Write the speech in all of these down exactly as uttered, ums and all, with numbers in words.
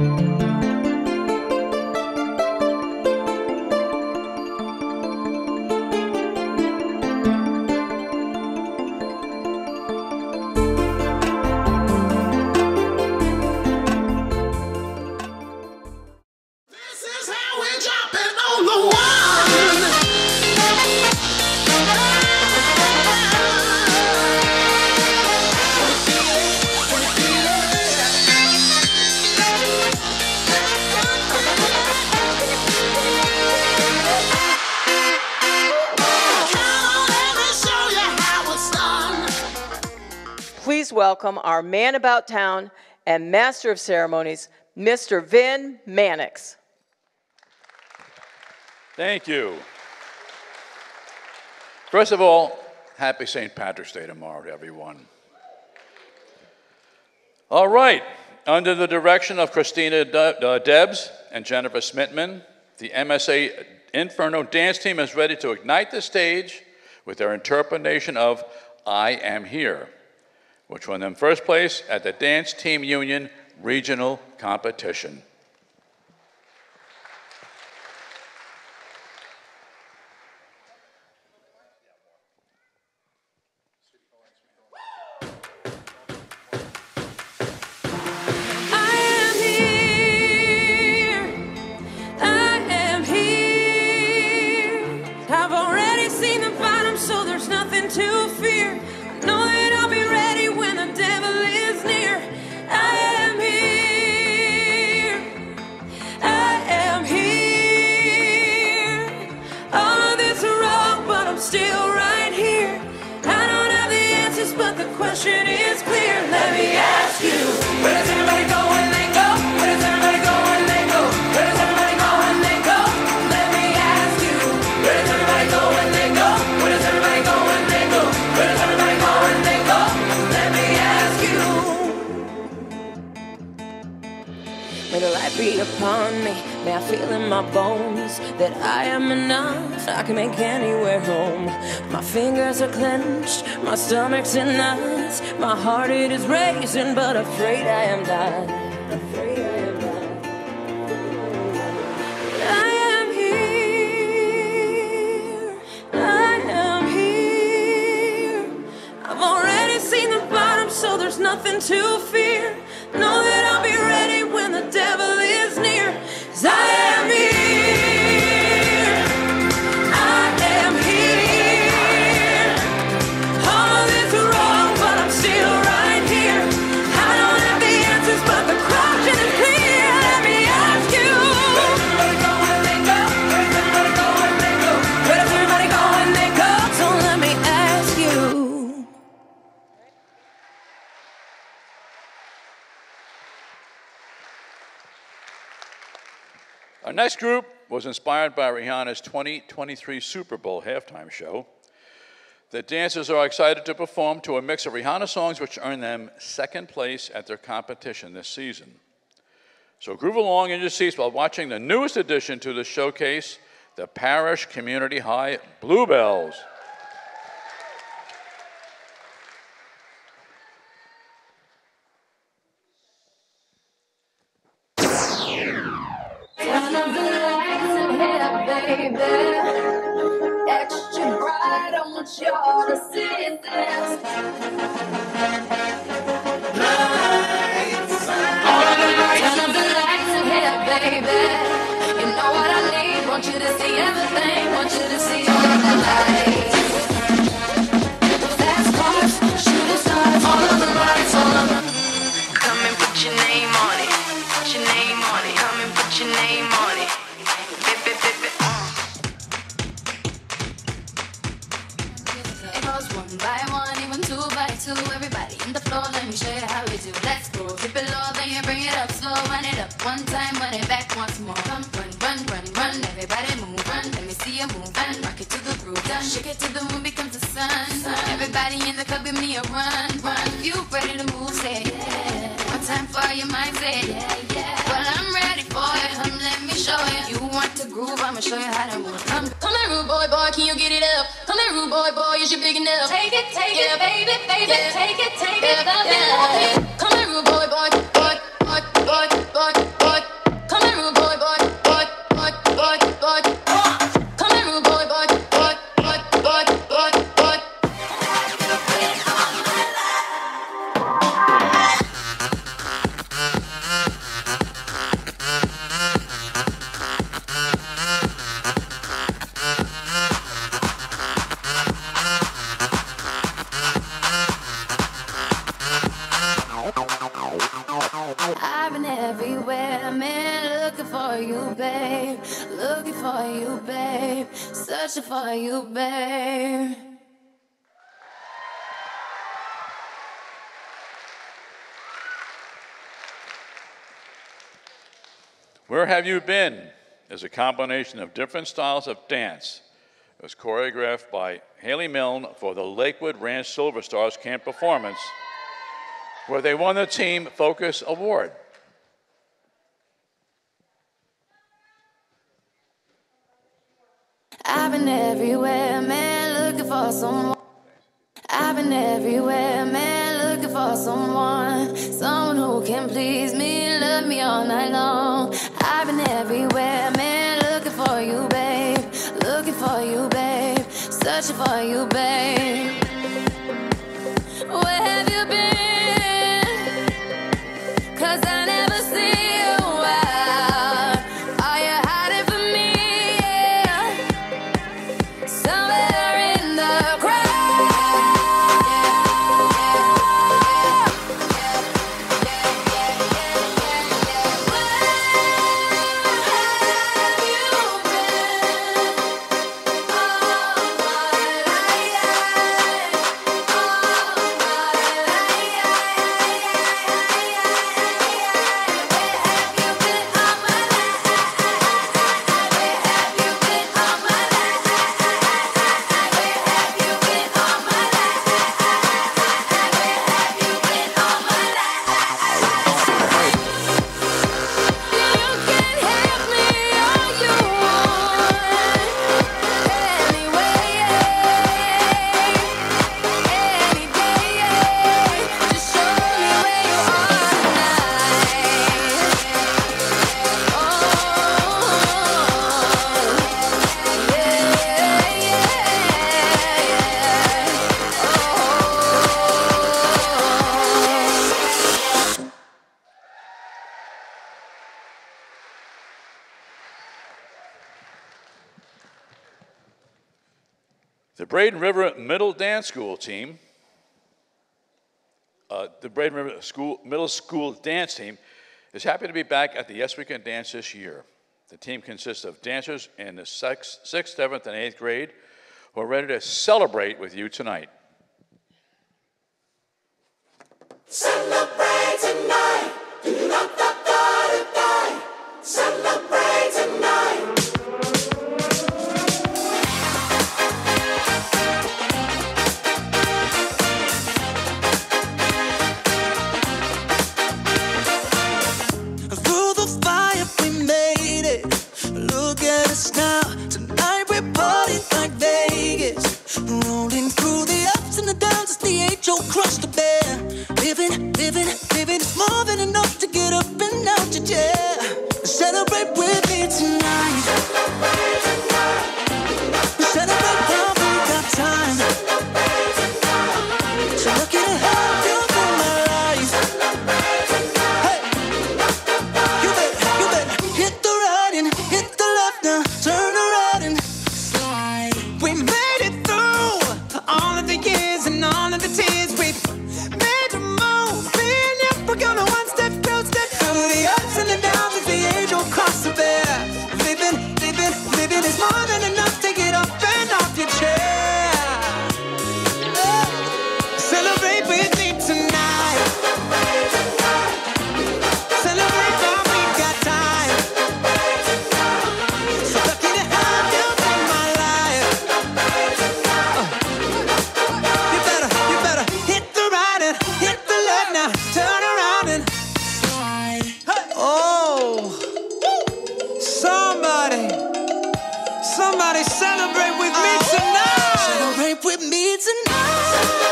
Please welcome our man about town and master of ceremonies, Mister Vin Mannix. Thank you. First of all, happy Saint Patrick's Day tomorrow to everyone. All right, under the direction of Christina De uh, Debs and Jennifer Smitman, the M S A Inferno dance team is ready to ignite the stage with their interpretation of I Am Here, which won them first place at the Dance Team Union Regional Competition. Upon me, may I feel in my bones that I am enough, I can make anywhere home. My fingers are clenched, my stomach's in knots, my heart it is racing, but afraid I am not. Afraid I am not. I am here, I am here. I've already seen the bottom, so there's nothing to fear. Know that I'll be ready when the devil is near. 'Cause I am here, I am here. All of this is wrong, but I'm still right here. I don't have the answers, but the question is clear. Let me ask you, where does everybody go when they go? Where does everybody go when they go? Where does everybody go when they go? So let me ask you. Our next group was inspired by Rihanna's twenty twenty-three Super Bowl halftime show. The dancers are excited to perform to a mix of Rihanna songs which earned them second place at their competition this season. So groove along in your seats while watching the newest addition to the showcase, the Parish Community High Bluebells. Turn up the lights in here, baby. Extra bright, I want y'all to see this. Lights. All of the lights. Turn up the lights in here, baby. You know what I need. Want you to see everything. Want you to see all of the lights. Fast cars, shooting stars. All of the lights, all of them. Come and put your name on it. Put your name on it. Come and put your name on it. Bip, bip, bip, bip, uh. It goes one by one, even two by two. Everybody in the floor, let me show you how we do. Let's go. Keep it low, then you bring it up slow. Run it up one time, run it back once more. Come, run, run, run, run. Everybody move, run. Let me see you move, run. Rock it to the groove, done. Shake it till the moon becomes the sun. Everybody in the club, give me a run, run. If you ready to move, say yeah. One time for your mind, say yeah, yeah. Well, I'm ready for it. Come, let me show you. You want to groove, I'ma show you how to move. Come, come here, rude boy, boy, can you get it up? Come here, rude boy, boy, is you big enough? Take it, take yeah, it, baby, baby, yeah. Take it, take yeah, it, love yeah. it, love it. Come here, rude boy, boy, boy, boy, boy, boy, boy. I've been everywhere, man, looking for you, babe. Looking for you, babe. Searching for you, babe. Where Have You Been is a combination of different styles of dance. It was choreographed by Haley Milne for the Lakewood Ranch Silver Stars Camp Performance, where they won the Team Focus Award. I've been everywhere, man, looking for someone. I've been everywhere, man, looking for someone. Someone who can please me, love me all night long. I've been everywhere, man, looking for you, babe. Looking for you, babe. Searching for you, babe. Where have you been? 'Cause I never see you out. Are you hiding from me? Yeah. Somewhere in the crowd. The Braden River Middle Dance School team, uh, the Braden River School, Middle School Dance team is happy to be back at the Yes We Can Dance this year. The team consists of dancers in the sixth, sixth, seventh, and eighth grade who are ready to celebrate with you tonight. Celebrate tonight. Do-do-da-da-da-da-da. Celebrate tonight. Through the fire we made it. Look at us now. Tonight we're partying like Vegas. Rolling through the ups and the downs as the angel crushed the bear. Living, living, living is more than enough to get up and out your chair. Celebrate with me tonight. Celebrate tonight. Celebrate while we got time. Celebrate tonight. So lucky to have you in my life. Celebrate tonight. Hey, you better, you better hit the right and hit the left now. Turn around and slide. We made it through all of the years and all of the tears. We've made a move. Me and you, we're gonna one step, two step through the ups and the downs as the angel crossed the bear. Living, living, living is more than enough to get up and off your chair. Yeah. Celebrate with me tonight. Celebrate tonight. Celebrate while we got time. Celebrate tonight. So lucky to have you in my life. Celebrate tonight. You better, you better hit the right and hit the left now. Turn around and slide. Oh, somebody, somebody celebrate with me tonight. Celebrate with me tonight.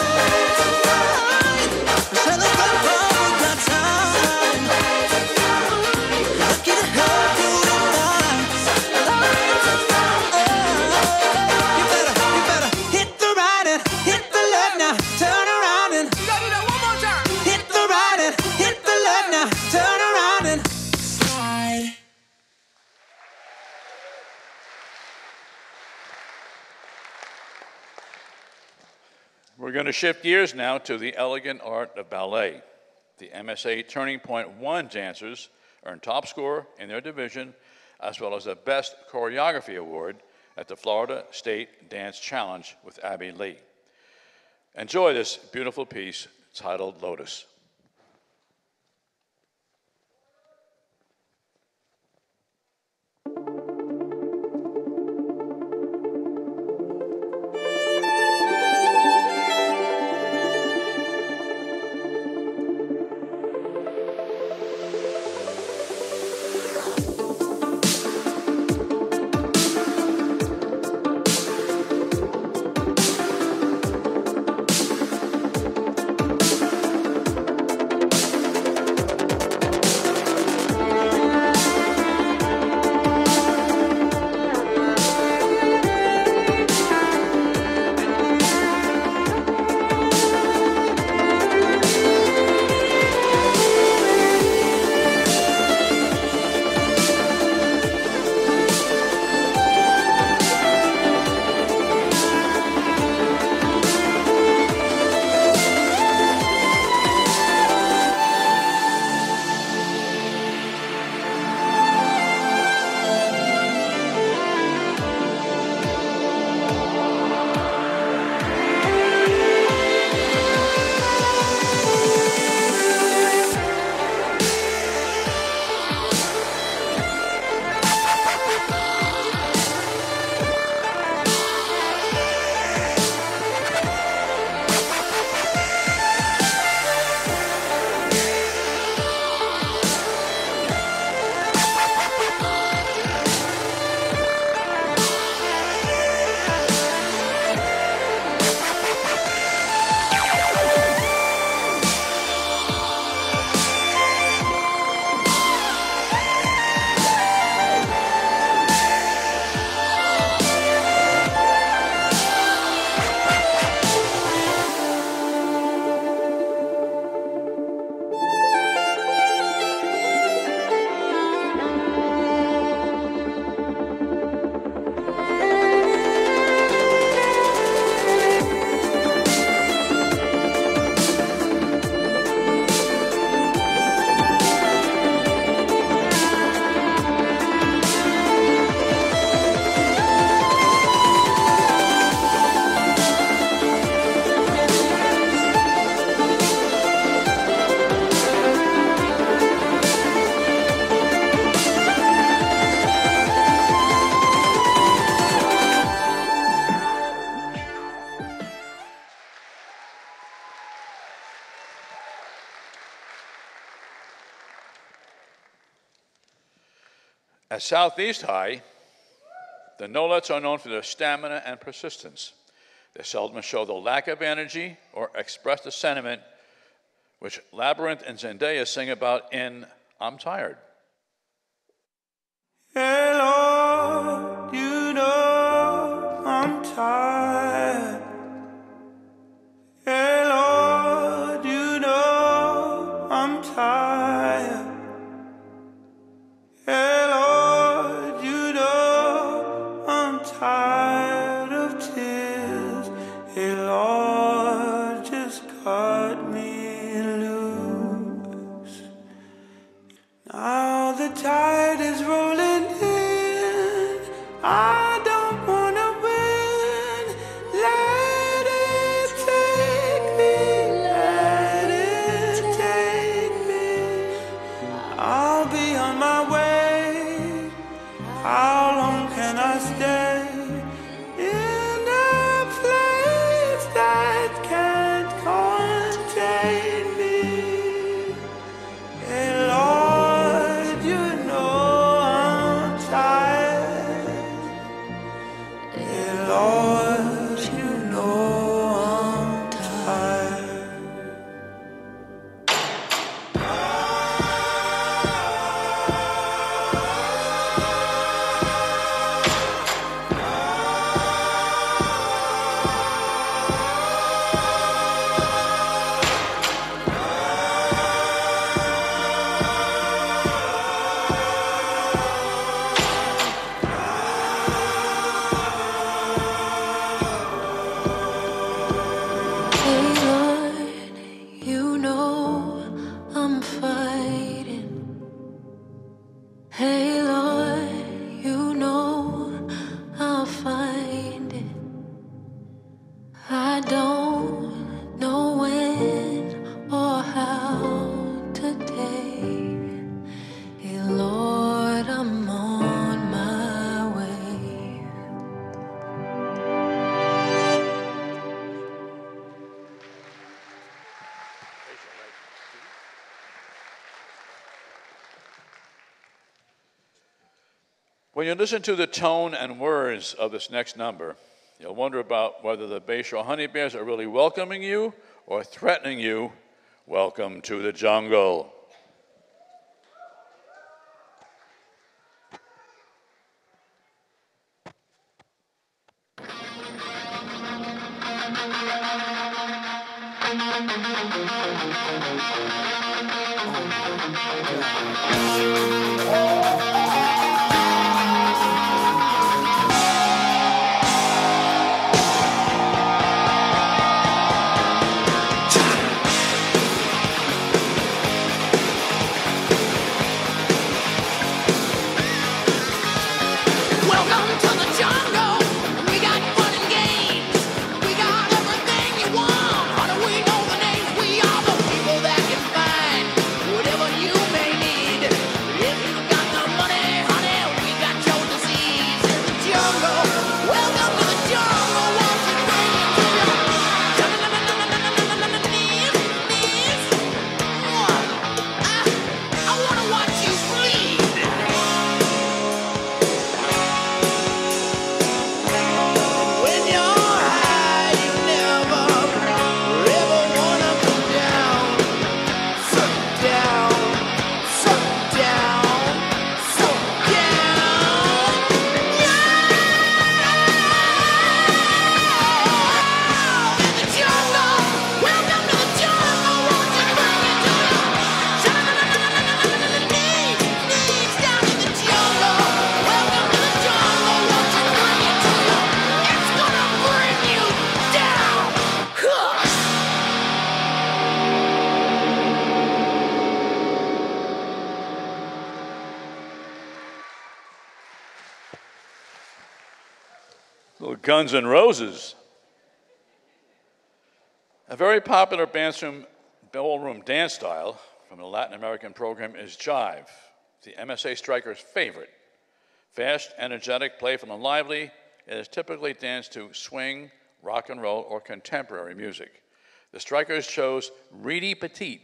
Celebrate while we got time. Lucky to have you tonight. You better, you better hit the right and hit the left now. Turn around and hit the right and hit the left now. Turn around and slide. We're going to shift gears now to the elegant art of ballet. The M S A Turning Point one dancers earned top score in their division, as well as the Best Choreography Award at the Florida State Dance Challenge with Abby Lee. Enjoy this beautiful piece titled Lotus. At Southeast High, the Nolets are known for their stamina and persistence. They seldom show the lack of energy or express the sentiment which Labyrinth and Zendaya sing about in I'm Tired. Hey Lord, you know I'm tired. Hey Lord, you know I'm tired. Hey Lord, you know I'm tired of tears. Hey Lord, just cut me loose. Now the tide is rolling in. I don't wanna win. Let it take me. Let it take me. I'll be on my way. How long can I stay in a place that can't contain me? Hey Lord, you know I'm tired. Hey Lord, you know I'm tired. Hey Lord, you know I'll find it. I don't know when or how today. Hey Lord, I'm on my way. When you listen to the tone and words of this next number, you'll wonder about whether the Bayshore Honey Bears are really welcoming you or threatening you. Welcome to the jungle. Welcome to the jungle. We got fun and games. We got everything you want. How do we know the names? We are the people that can find whatever you may need. If you got the money, honey, we got your disease in the jungle. Welcome to the jungle. Won't you bring it to your knees, knees? I, I wanna watch you bleed. When you're high, you never, ever wanna come down. Sit down, sit down, sit down. Yeah! In the jungle, welcome to the jungle. Won't you bring it to your knees, knees down in the jungle. Welcome to the jungle. Won't you bring it to your? It's gonna bring you down. Huh. Little Guns N' Roses. A very popular ballroom, ballroom dance style from the Latin American program is jive, the M S A Strikers' favorite. Fast, energetic, playful, and lively, it is typically danced to swing, rock and roll, or contemporary music. The Strikers chose Reedy Petite.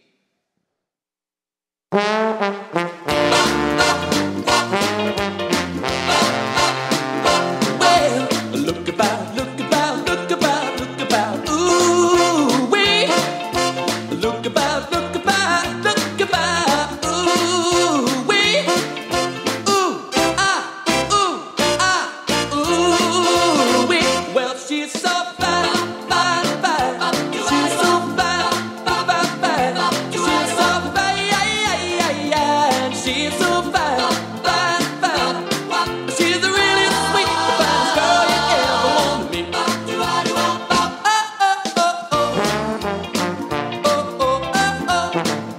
Well, look about, look about, look about, look about, ooh wee. Look about, look about, look about, ooh wee. Ooh ah, ooh ah, ooh wee. Well, she's so fine, fine, fine. She's so fine, fine, fine, fine. She's so fine, and she's so fine, fine, fine. She's a really sweet, finest girl you ever want to meet. Oh, oh, oh, oh. Oh, oh, oh, oh.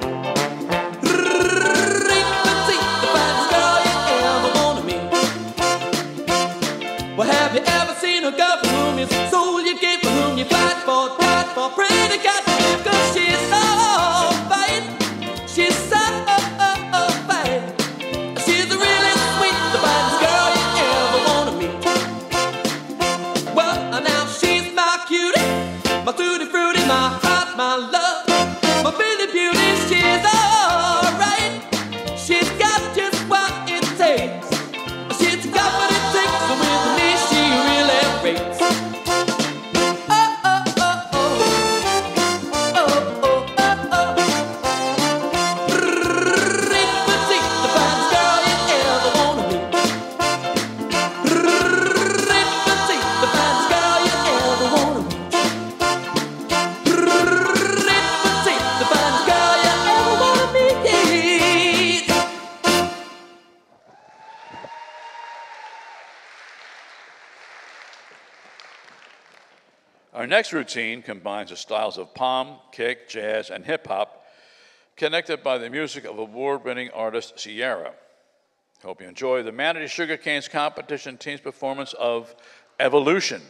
Ree-petite, the finest girl you ever want to meet. Well, have you ever seen a girl for whom you sold your gave, for whom you fight for, died for, pray to God to live, 'cause she's so fine. She's so fine. She's a really sweet, the finest girl you ever wanna meet. Well, now she's my cutie, my tutti frutti, my heart, my love, my pretty beauty. She's alright. She's got just what it takes. She's got what it takes, so with me she really rates. Oh, oh, oh, oh. Oh, oh, oh, oh. Reed-petite, the finest girl you ever wanna meet. Reed-petite, the finest girl you ever wanna meet. Reed-petite, the finest girl you ever wanna meet. Our next routine combines the styles of palm, kick, jazz, and hip hop, connected by the music of award-winning artist Sierra. Hope you enjoy the Manatee Sugar Canes Competition team's performance of Evolution.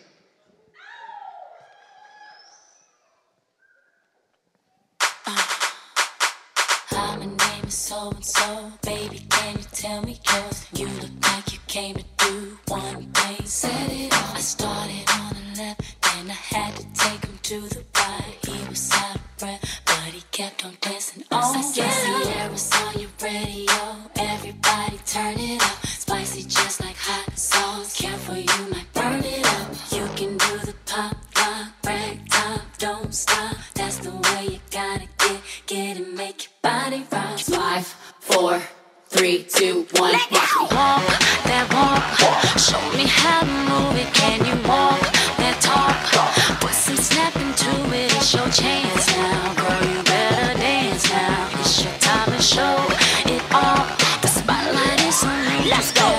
Hi, my name is so and so. Baby, can you tell me yours? You look like you came to do one thing. Set it off. I started on the left, then I had to take him to the right. He was out of breath, but he kept on dancing on. I guess the air was on your radio. Everybody turn it up. Spicy just like hot sauce. Careful, you might burn it up. You can do the pop, lock, rag top, don't stop. That's the way you gotta get, get and make your body rock. Five, four, three, two, one. Watch me walk that walk. Show me how to move it. Can you walk that talk? Put some snap into it. It's your chance now, girl. You better dance now. It's your time to show it all. The spotlight is on you. Let's go.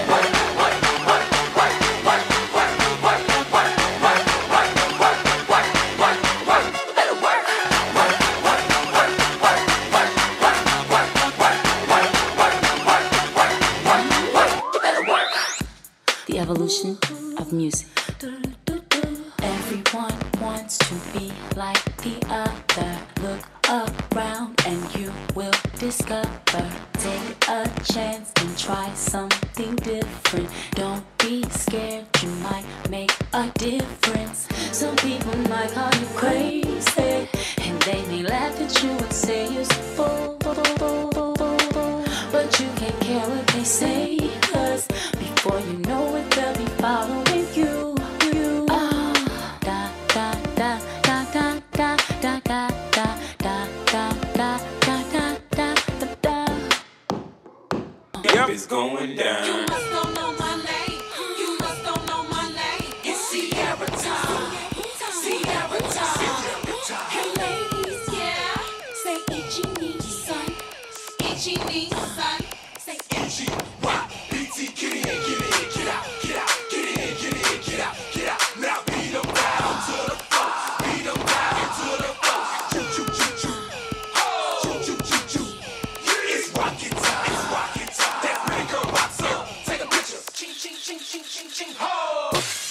The evolution of music. Everyone wants to be like the other. Look around and you will discover. Take a chance and try something different. Don't be scared, you might make a difference. Some people might call you crazy, and they may laugh at you and say you're so fool. But you can't care what they say, 'cause before you know it, they'll be following you. you. Oh, da da da da da da da da da da da da da da da da. Yep, it's going down. You must don't know my name. You must don't know my name. It's Sierra time. Sierra time. Hey ladies, yeah. Say itchy knee, son. Itchy knee, son. Say itchy. Why? B T, get in, get in, get out, get out, get in, get in, get out, get out. Now beat them down to the floor. Beat them down to the floor. Choo choo choo choo. Choo choo choo choo. It's rocket time. It's rocket time. That pretty girl box up. Take a picture. Ching ching ching ching ching ching. Ho!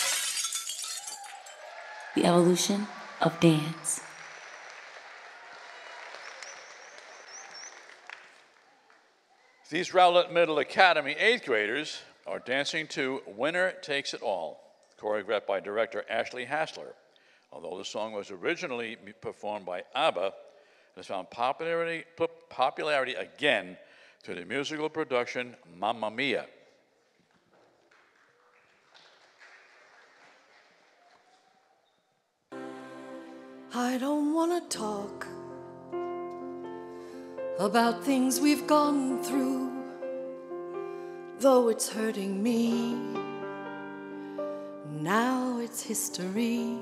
The evolution of dance. These Rowlett Middle Academy eighth graders are dancing to Winner Takes It All, choreographed by director Ashley Hassler. Although the song was originally performed by ABBA, it has found popularity, popularity again through the musical production Mamma Mia. I don't want to talk about things we've gone through, though it's hurting me. Now it's history.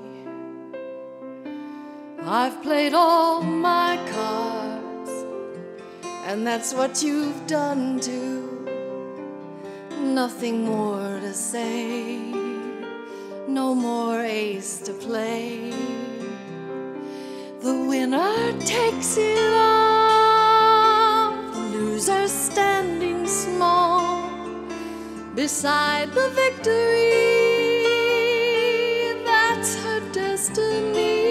I've played all my cards, and that's what you've done too. Nothing more to say, no more ace to play. The winner takes it all, the loser standing small beside the victory. That's her destiny.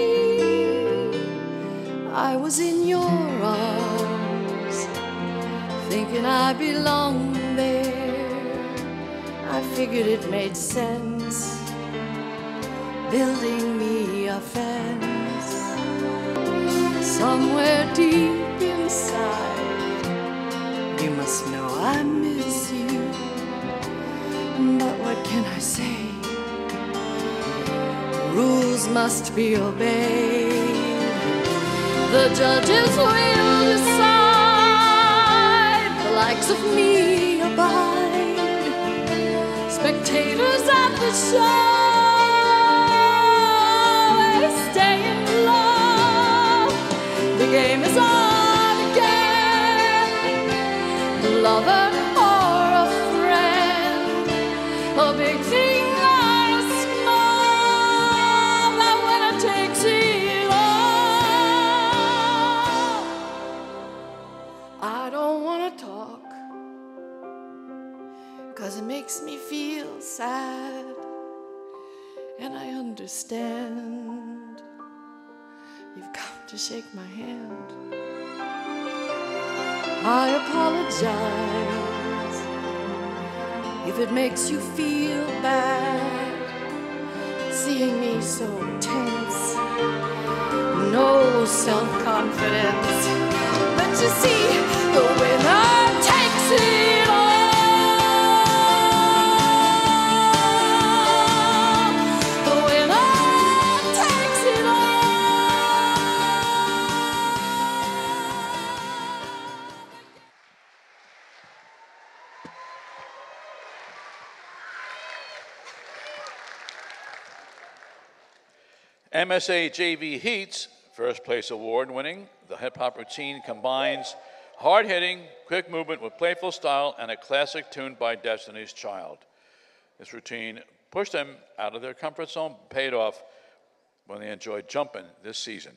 I was in your arms, thinking I belonged there. I figured it made sense, building me a fence. Somewhere deep inside, you must know I miss you. But what can I say? Rules must be obeyed. The judges will decide. The likes of me abide. Spectators at the show, stay in love. The game is on again. Lover or a friend, a big thing or a small, that winner takes it all. I don't want to talk 'cause it makes me feel sad, and I understand. You've come to shake my hand. I apologize if it makes you feel bad, seeing me so tense, no self-confidence. But you see, the winner takes it all. The winner takes it all. M S A J V Heats first place award winning. The hip hop routine combines hard hitting, quick movement with playful style and a classic tune by Destiny's Child. This routine pushed them out of their comfort zone, paid off when they enjoyed jumping this season.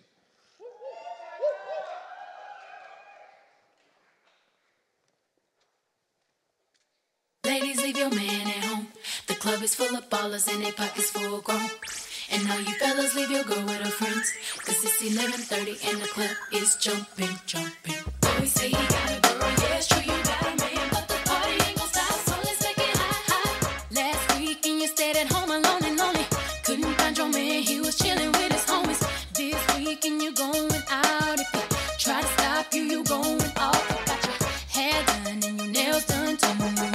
Ladies, leave your man at home. The club is full of ballers and their pockets full grown. And now you fellas leave your girl with her friends, 'cause it's eleven thirty and the club is jumping, jumping. Always say you got a girl, yeah, it's true, you got a man, but the party ain't gon' stop, so let's make it hot, hot. Last weekend you stayed at home alone and lonely. Couldn't find your man, he was chilling with his homies. This weekend you going out. If you try to stop you, you going off. You got your hair done and your nails done too.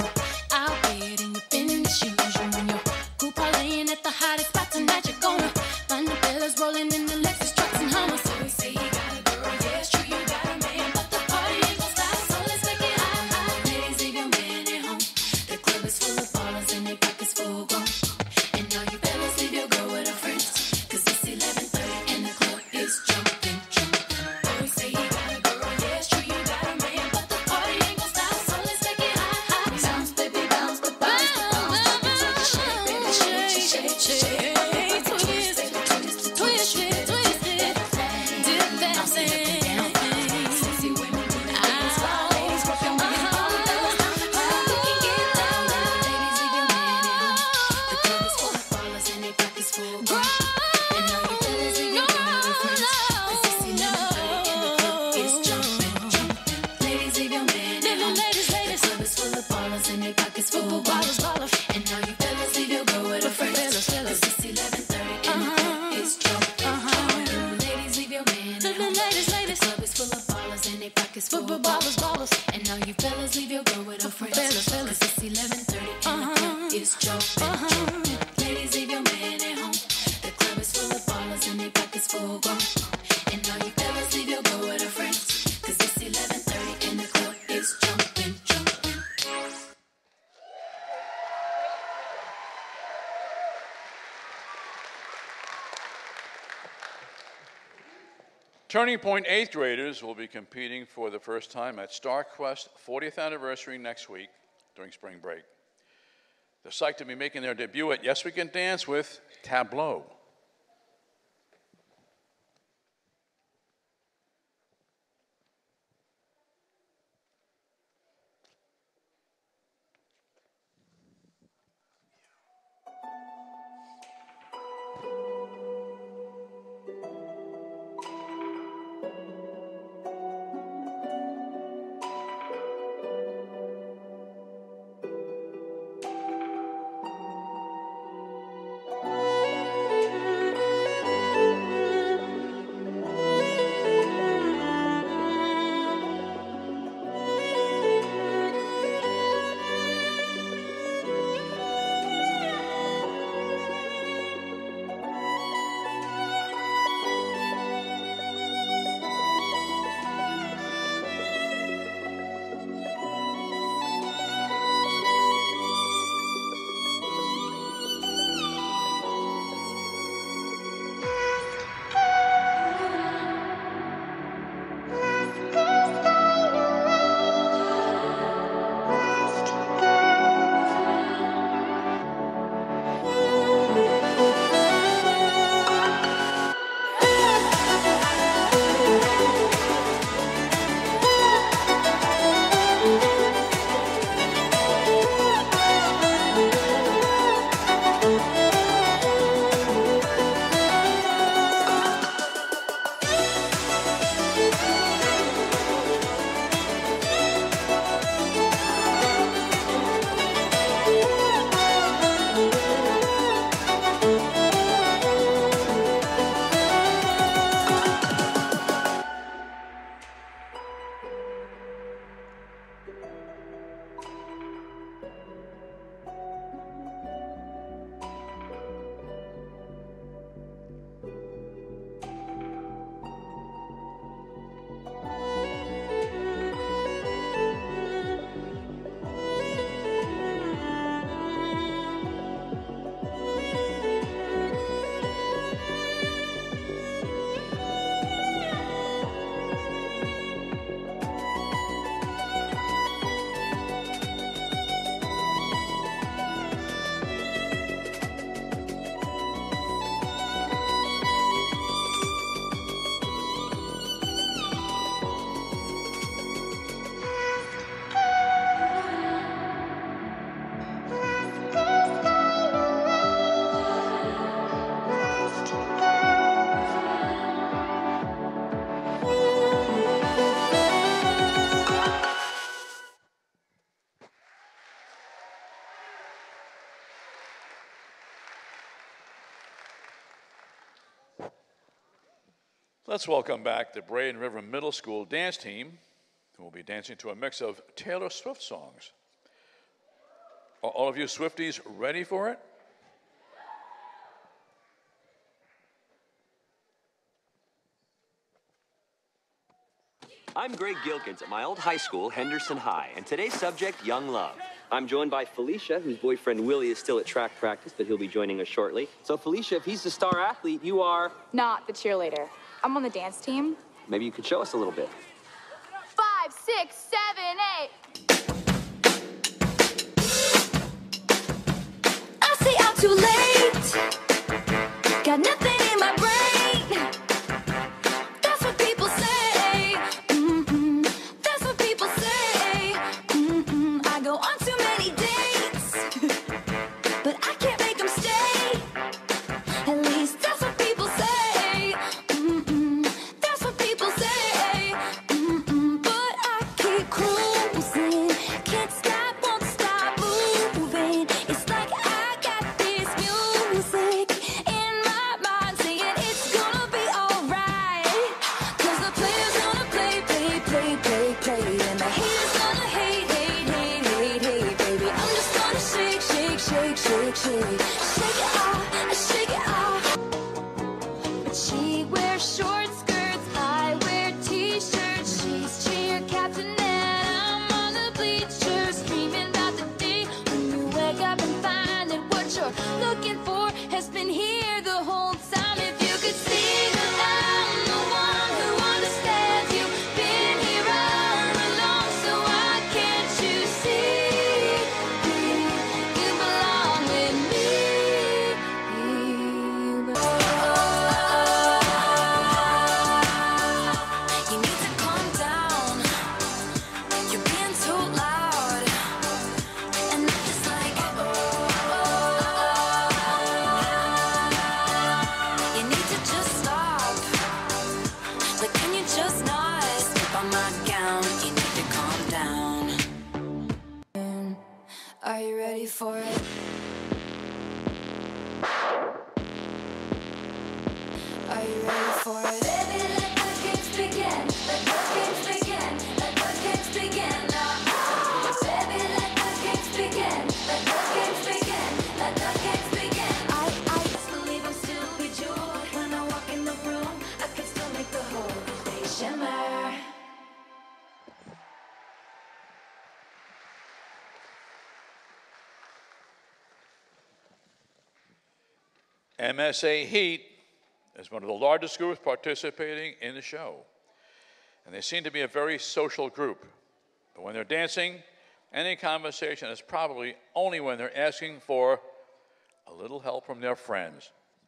Out there and you been in the shoes. You and your crew parlaying at the hottest spot tonight. You're gonna find the fellas rolling in the Lexus trucks and Hummers. So we say you got a girl, yeah, it's true, you got a man, but the party ain't gon' stop, so let's make it hot, hot. Ladies, leave your man at home. The club is full of ballers and their pockets full grown. And now you fellas leave your girl with her friends, 'cause it's eleven thirty and the club is jumping, jumping. Always say you got a girl, yeah, it's true, you got a man, but the party ain't gon' stop, so let's make it hot, hot. Bounce, baby, bounce, but bounce, but bounce. It's what you shake, baby, shake, shake, shake, shake. Twist, baby, twist, twist it, twist it. Dip that thing. Sexy women do the dance while ladies rock your man all down. We can get down now. Ladies, leave your man at home. The club is full of ballers and their pockets full grown. And now you fellas leave your girl with her friends, 'cause it's eleven thirty and the club is jumping, jumping. Ladies, leave your man at home. The club is full of ballers and their pockets full grown. And now you fellas leave your girl with her friends, 'cause it's eleven thirty and the club is jumping, jumping. Ladies, leave your man at home. The club is full of ballers and their pockets full grown. And now you fellas leave your girl with her friends, 'cause it's eleven thirty and the club is jumping, jumping. Ladies, leave your man at home. The club is full of ballers and their pockets full grown. And now you fellas leave your girl with her friends, 'cause it's eleven thirty and the club is jumping, jumping. Turning Point eighth graders will be competing for the first time at StarQuest fortieth anniversary next week during spring break. They're psyched to be making their debut at Yes We Can Dance with Tableau. Thank Let's welcome back the Braden River Middle School dance team, who will be dancing to a mix of Taylor Swift songs. Are all of you Swifties ready for it? I'm Greg Gilkins at my old high school, Henderson High, and today's subject, Young Love. I'm joined by Felicia, whose boyfriend Willie is still at track practice, but he'll be joining us shortly. So, Felicia, if he's the star athlete, you are... Not the cheerleader. I'm on the dance team. Maybe you could show us a little bit. Five, six, seven, eight. I say I'm too late. Got nothing in my brain. That's what people say. Mm-mm. That's what people say. Mm-mm. I go on too many dates, but I can't make them stay. At least that's what people say. Mm-mm. That's what people say. Mm-mm. But I keep cruising. Can't stop, won't stop moving. It's like I got this music in my mind saying it's gonna be alright. Cause the player's gonna play, play, play, play, play. And the haters gonna hate, hate, hate, hate, hate, baby. I'm just gonna shake, shake, shake, shake, shake. Shake it off, shake it off. But she wears short skirts, I wear t-shirts. She's cheer captain and I'm on the bleachers, dreaming about the day when you wake up and find that what you're looking for has been here the whole time. If you could see that I'm the one who understands you, been here all along, so why can't you see you belong with me? You You need to calm down. You're being too loud, and I'm just like, you need to just stop. Like, can you just not step on my gown? You need to calm down. Are you ready for it? Are you ready for it? Baby, let the games begin. Let the games begin. Let the games begin now. Baby, let the games begin. Let the games begin. Let the games begin. I, I just believe I'm still bejeweled. When I walk in the room, I can still make the whole place shimmer. M S A Heat is one of the largest groups participating in the show. And they seem to be a very social group. But when they're dancing, any conversation is probably only when they're asking for a little help from their friends.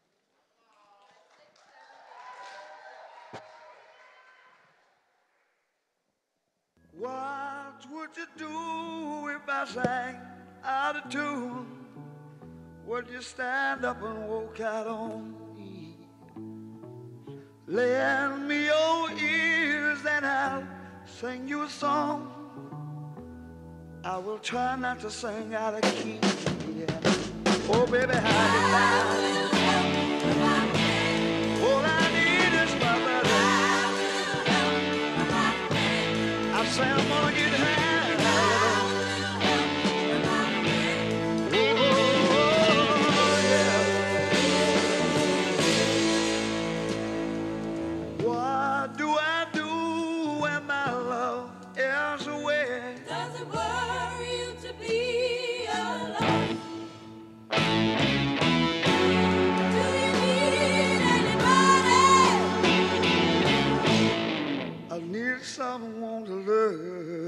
What would you do if I sang out of tune? Would you stand up and walk out on me? Lend me your ears and I'll sing you a song. I will try not to sing out of key. Yeah. Oh, baby, how you like? All I need is my buddy. I say I'm gonna get high. What do I do when my love is away? Does it worry you to be alone? Do you need anybody? I need someone to love.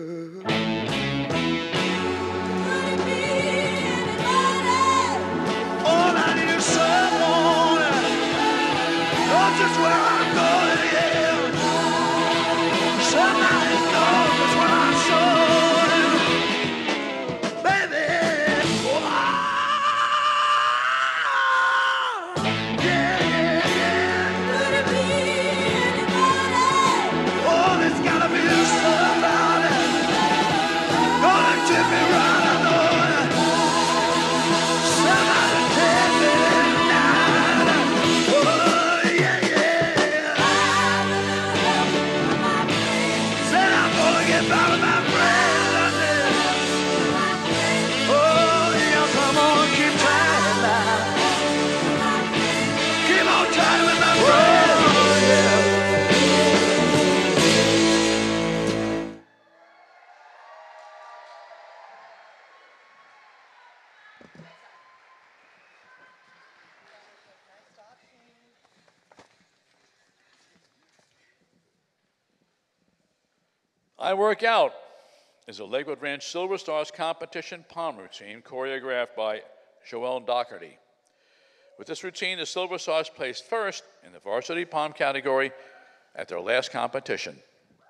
I Work Out is a Lakewood Ranch Silver Stars competition palm routine choreographed by Joelle Doherty. With this routine, the Silver Stars placed first in the varsity palm category at their last competition.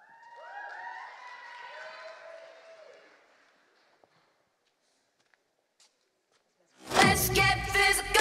Let's get physical.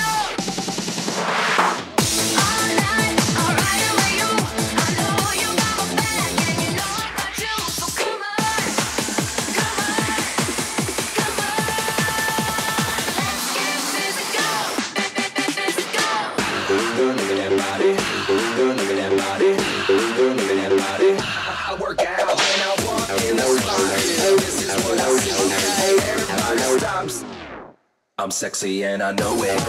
I work out when I walk in the spot. This is what I see. Everybody stops. I'm sexy and I know it.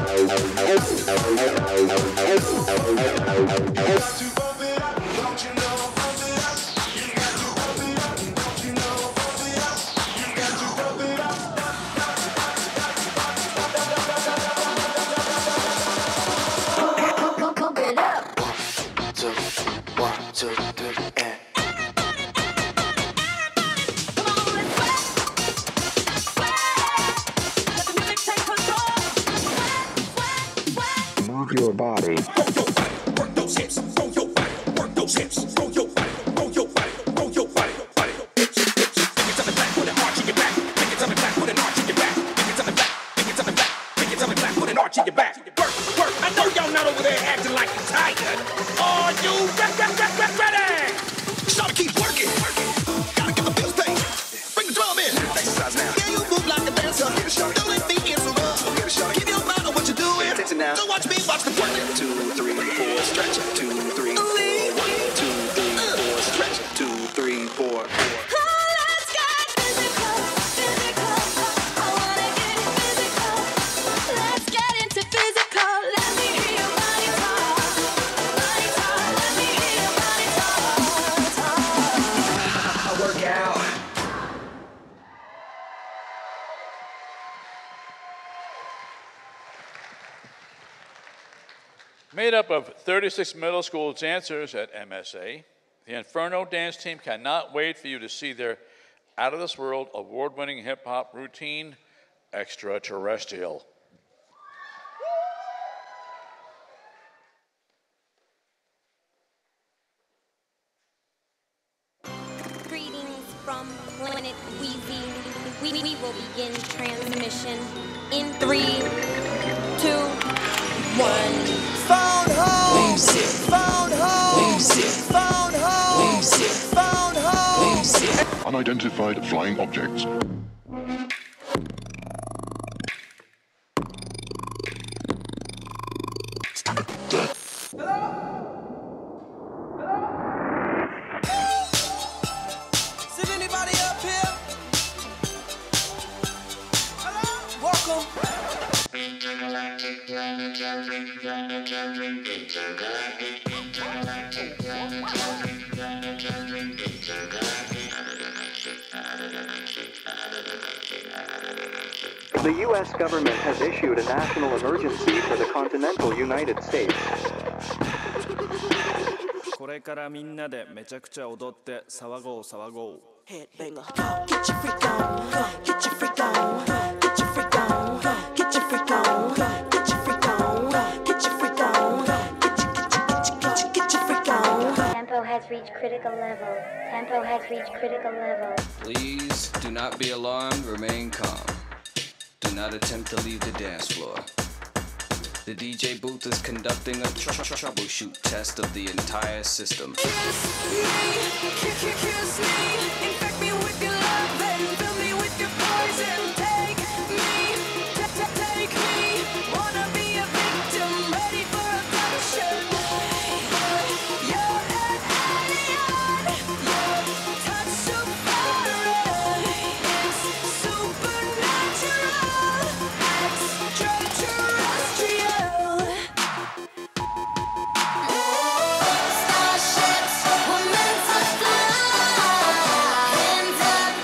Pump it up. Two, one, two, three, and Move your body. work those hips, roll your body, work those hips, roll your body, roll your body, roll your body, body. Hips, hips, make it coming back, put an arch in your back, make it coming back, put an arch in your back, make it coming back, make it coming back, make it coming back, put an arch in your back. Work, work. I know y'all not over there acting like you're tired. Are you ready, ready, ready, ready? Start to keep working, gotta get the bills paid. Bring the drum in. Exercise now. Yeah, you move like a dancer. Don't let me interrupt. Keep your mind on what you're doing. Don't watch me, watch the work. Two, three, four, stretch. Two, three, four, one, two, three, four, stretch. Two, three, four. Let's get physical, physical. I wanna get physical. Let's get into physical. Let me hear your body talk, body talk. Let me hear your body talk, talk. I work out. Made up of thirty-six middle school dancers at M S A, the Inferno dance team cannot wait for you to see their out-of-this-world award-winning hip-hop routine, Extraterrestrial. Greetings from Planet Wheezy. We, we will begin transmission in three, two, one. Phone home. Phone home. Phone home. Phone home. Unidentified flying objects. Is there anybody up here? Hello? Welcome. The U S government has issued a national emergency for the continental United States. これからみんなでめちゃくちゃ踊って騒ごう騒ごう Headbanger. Get your freak on. Get your freak on. Get your freak on. Get your freak on. Get your freak on. Get your freak on. Get your get your get your get your get your freak on. Tempo has reached critical level. Tempo has reached critical level. Please do not be alarmed, remain calm. Do not attempt to leave the dance floor. The D J booth is conducting a tr- tr- troubleshoot test of the entire system. Kiss me, kiss me, infect me with your love and fill me with your poison. Take me, t- t- take me. Wanna be a victim, ready for abduction. You're an alien, your touch so foreign. It's supernatural, extraterrestrial. Starships were meant to fly. Hands up.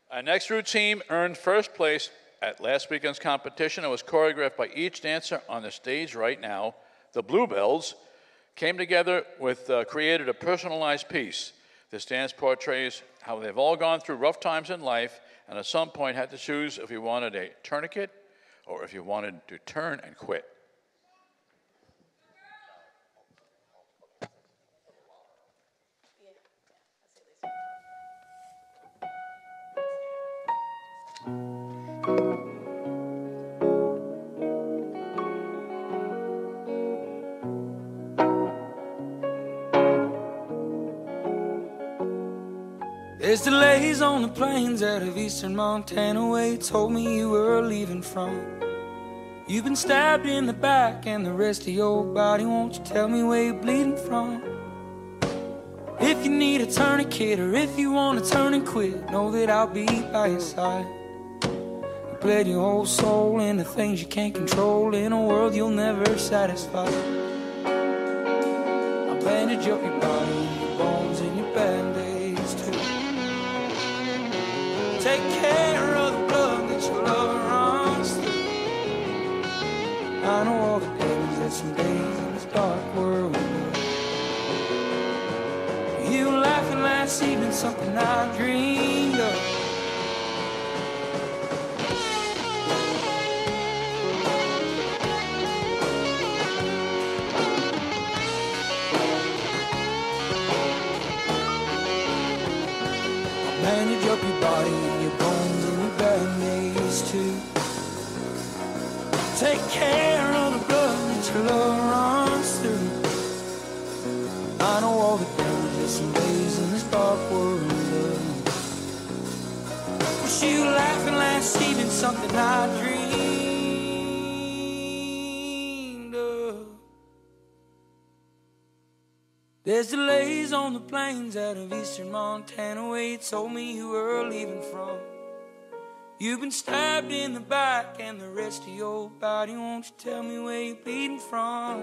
Our next routine earned first place at last weekend's competition and was choreographed by each dancer on the stage right now. The Bluebells came together with, uh, created a personalized piece. This dance portrays how they've all gone through rough times in life and at some point had to choose if you wanted a tourniquet or if you wanted to turn and quit. There's delays on the plains out of eastern Montana where you told me you were leaving from. You've been stabbed in the back and the rest of your body, won't you tell me where you're bleeding from? If you need a tourniquet or if you want to turn and quit, know that I'll be by your side. You bled your whole soul into things you can't control in a world you'll never satisfy. I'll bandage up your body, your bones and your band-aids too. Take care of the blood that your love runs through. I know all the damage that some days in this dark world will do. You were laughing last evening, something I dreamed of. Bandage up your body, your bones and your band-aids too. Take care of the blood that your love runs through. I know all the damage that some days in this dark world will. Was you laughing last evening, something I dreamed of? There's delays on the plains out of eastern Montana where you told me you were leaving from. You've been stabbed in the back and the rest of your body, won't you tell me where you're bleeding from?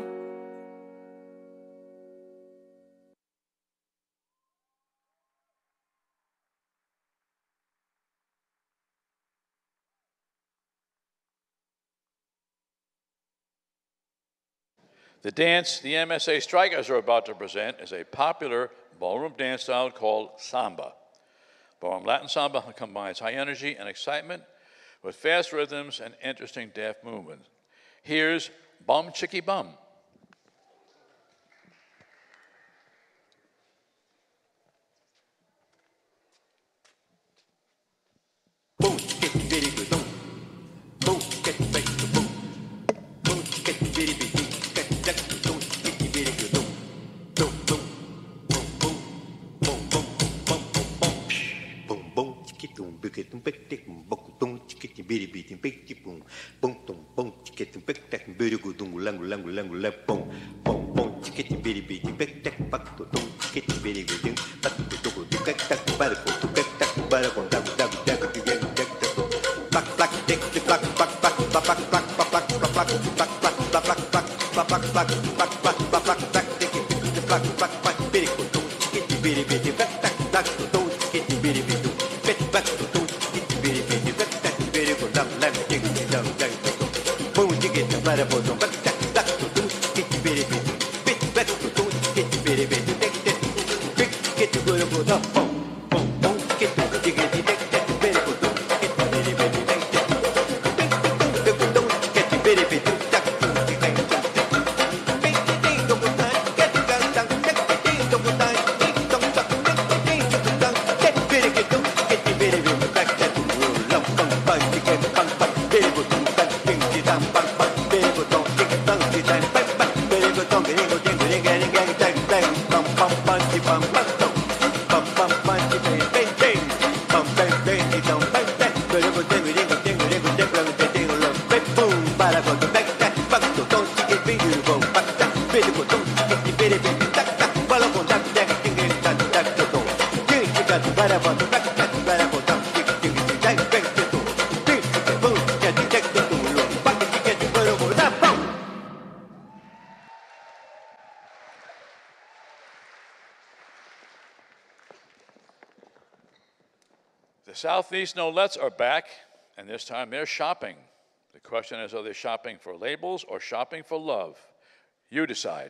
The dance the M S A Strikers are about to present is a popular ballroom dance style called samba. Ballroom Latin samba combines high energy and excitement with fast rhythms and interesting deft movements. Here's Bum Chicky Bum. Boom, get very good. Boom, boom, get back to boom. Boom, get very big. Get back to boom, get very good. Boom, boom, boom, boom, boom, boom, boom, boom, boom, boom, boom, chicky boom, big it, big tick, boom, boom, chicky very big, big tick, boom, boom, boom, boom, chicky big tick, very good, boom, lang, lang, lang, lang, boom, boom, boom, chicky very big, big tick, back to boom, chicky very good, back to boom, back to back to back to back to back to Southeast Nolettes are back, and this time they're shopping. The question is, are they shopping for labels or shopping for love? You decide.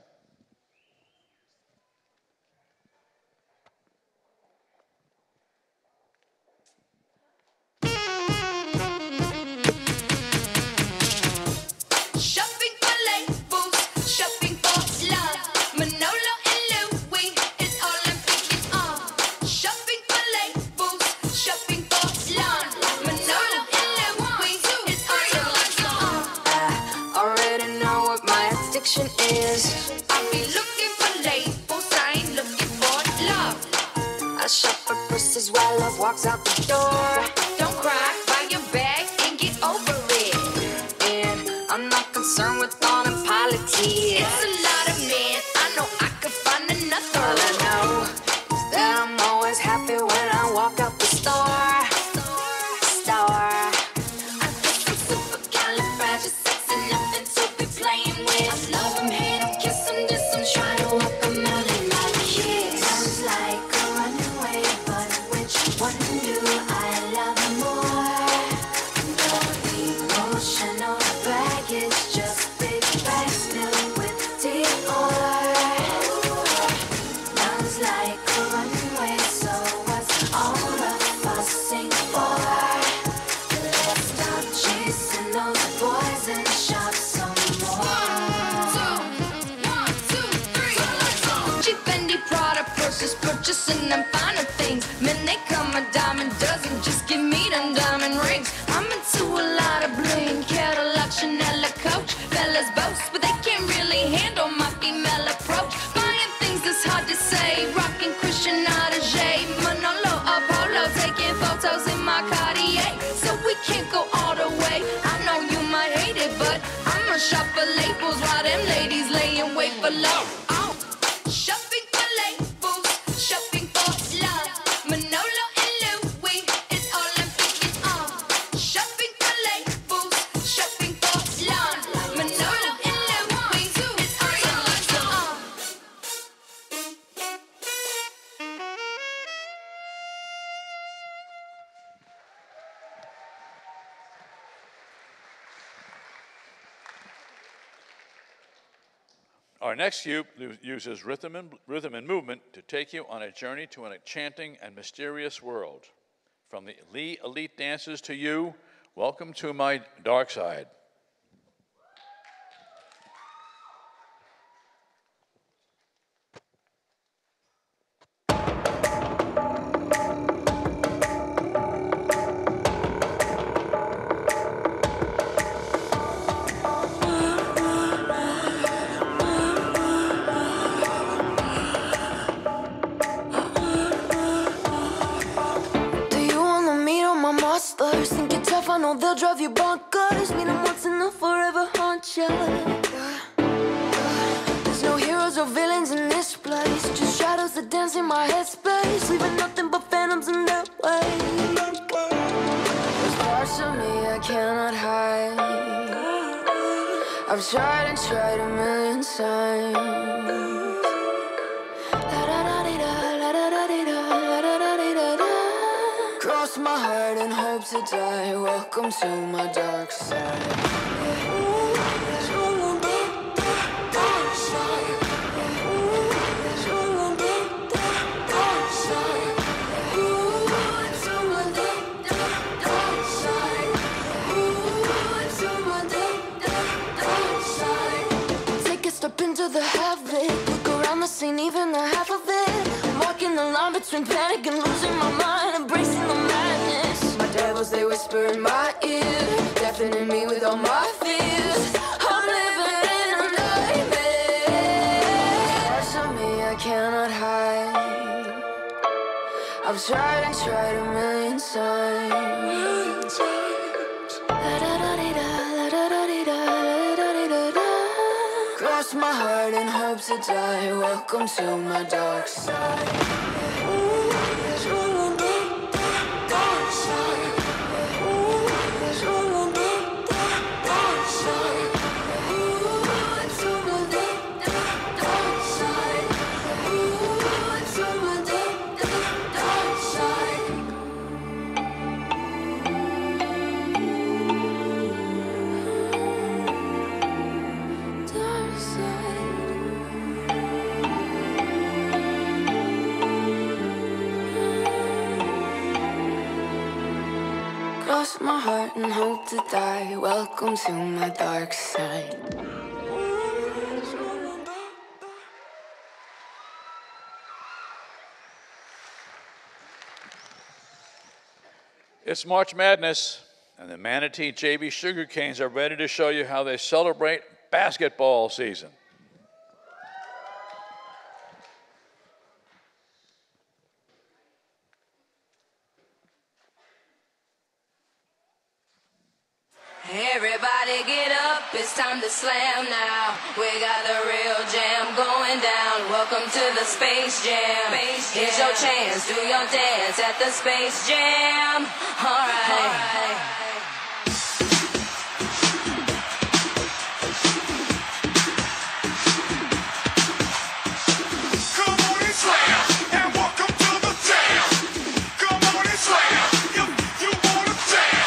Shopping for labels, shopping for love. Manolo and Louis is all I'm thinking of. Shopping for labels, shopping for love. Manolo and Louis is all I'm thinking of. I already know what my addiction is. I be looking for labels, I ain't looking for love. I shop for purses while love walks out the door. Don't cry, buy your bag and get over it. And I'm not concerned with all the politics. It's a lot of men, I know I could find another. All I know is that I'm always happy when I walk out the store. Store. I guess I'm supercalifragistic, nothing to be playing with. I love him, hate him, kiss him, diss him, try to walk him out in my kiss. Sounds like a runaway, but which one do I love more? No emotional baggage, just big bags filled with Dior. Sounds like a runaway, so what's all the fussing for? Let's stop chasing those boys and shop some more. Cheap Fendi Prada purses, purchasing them finer things. Men, they come a dime a dozen, just give me them diamond rings. I'm into a lot of bling, Cadillac, Chanel, a Coach. Fellas boast, but they can't really handle my female approach. Buying things that's hard to say, rocking Christian Audigier, Manolo, Apollo, taking photos in my Cartier. So we can't go all the way. I know you might hate it, but I'ma shop for labels while them ladies lay and wait for love. Oh. Shopping for labels, shopping for love. Manolo and Louis is all I'm thinking of. Shopping for labels, shopping for love. Manolo and Louis is all I'm thinking of. Our next cube lu- uses rhythm and, rhythm and movement to take you on a journey to an enchanting and mysterious world. From the Lee Elite Dancers to you, welcome to my dark side. Do you wanna meet all my monsters? Think you're tough, I know they'll drive you bonkers. Meet them once and they'll forever haunt you. There's no heroes or villains in this place, just shadows that dance in my headspace, leaving nothing but phantoms in their way. There's parts of me I cannot hide. I've tried and tried a million times. Cross my heart and hope to die. Welcome to my dark side. Take a step into the heaven. Look around the scene, even the half of it. I'm walking the line between panic and losing my mind, embracing the madness. My devils, they whisper in my ear, deafening me with all my fears. I'm living in a nightmare. Parts of me I cannot hide. I've tried and tried a million times. Cross my heart and hope to die. Welcome to my dark side. Cross my heart and hope to die. Welcome to my dark side. It's March Madness, and the Manatee J V Sugar Canes are ready to show you how they celebrate basketball season. Everybody get up, it's time to slam now. We got the real jam going down. Welcome to the Space Jam. Here's your chance, do your dance at the Space Jam. All right. Come on and slam, and welcome to the jam. Come on and slam, you, you wanna jam.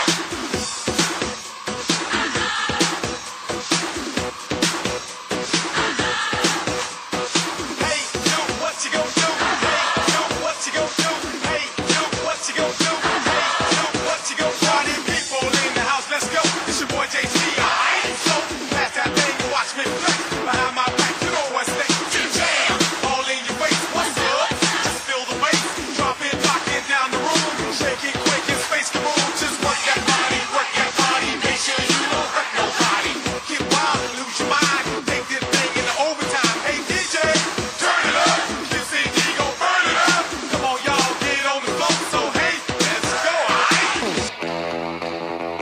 Hey, yo, what you gon' do? Hey, yo, what you gon' do? Hey, yo, what you gon' do? Hey, yo, what you gon' do? Party people in the house, let's go. It's your boy J C, alright? So, pass that thing and watch me flex. Behind my back, you know what's next. Jam, all in your face, what's up? Just feel the bass, drop it, lock it down the room. Shake it quick and space the room. Just work that body, work that body. Make sure you don't hurt nobody. Get wild and lose your mind. Take this thing into overtime. Hey D J, turn it up. This C D gon' burn it up. Come on, y'all, get on the floor. So hey, let's go, alright?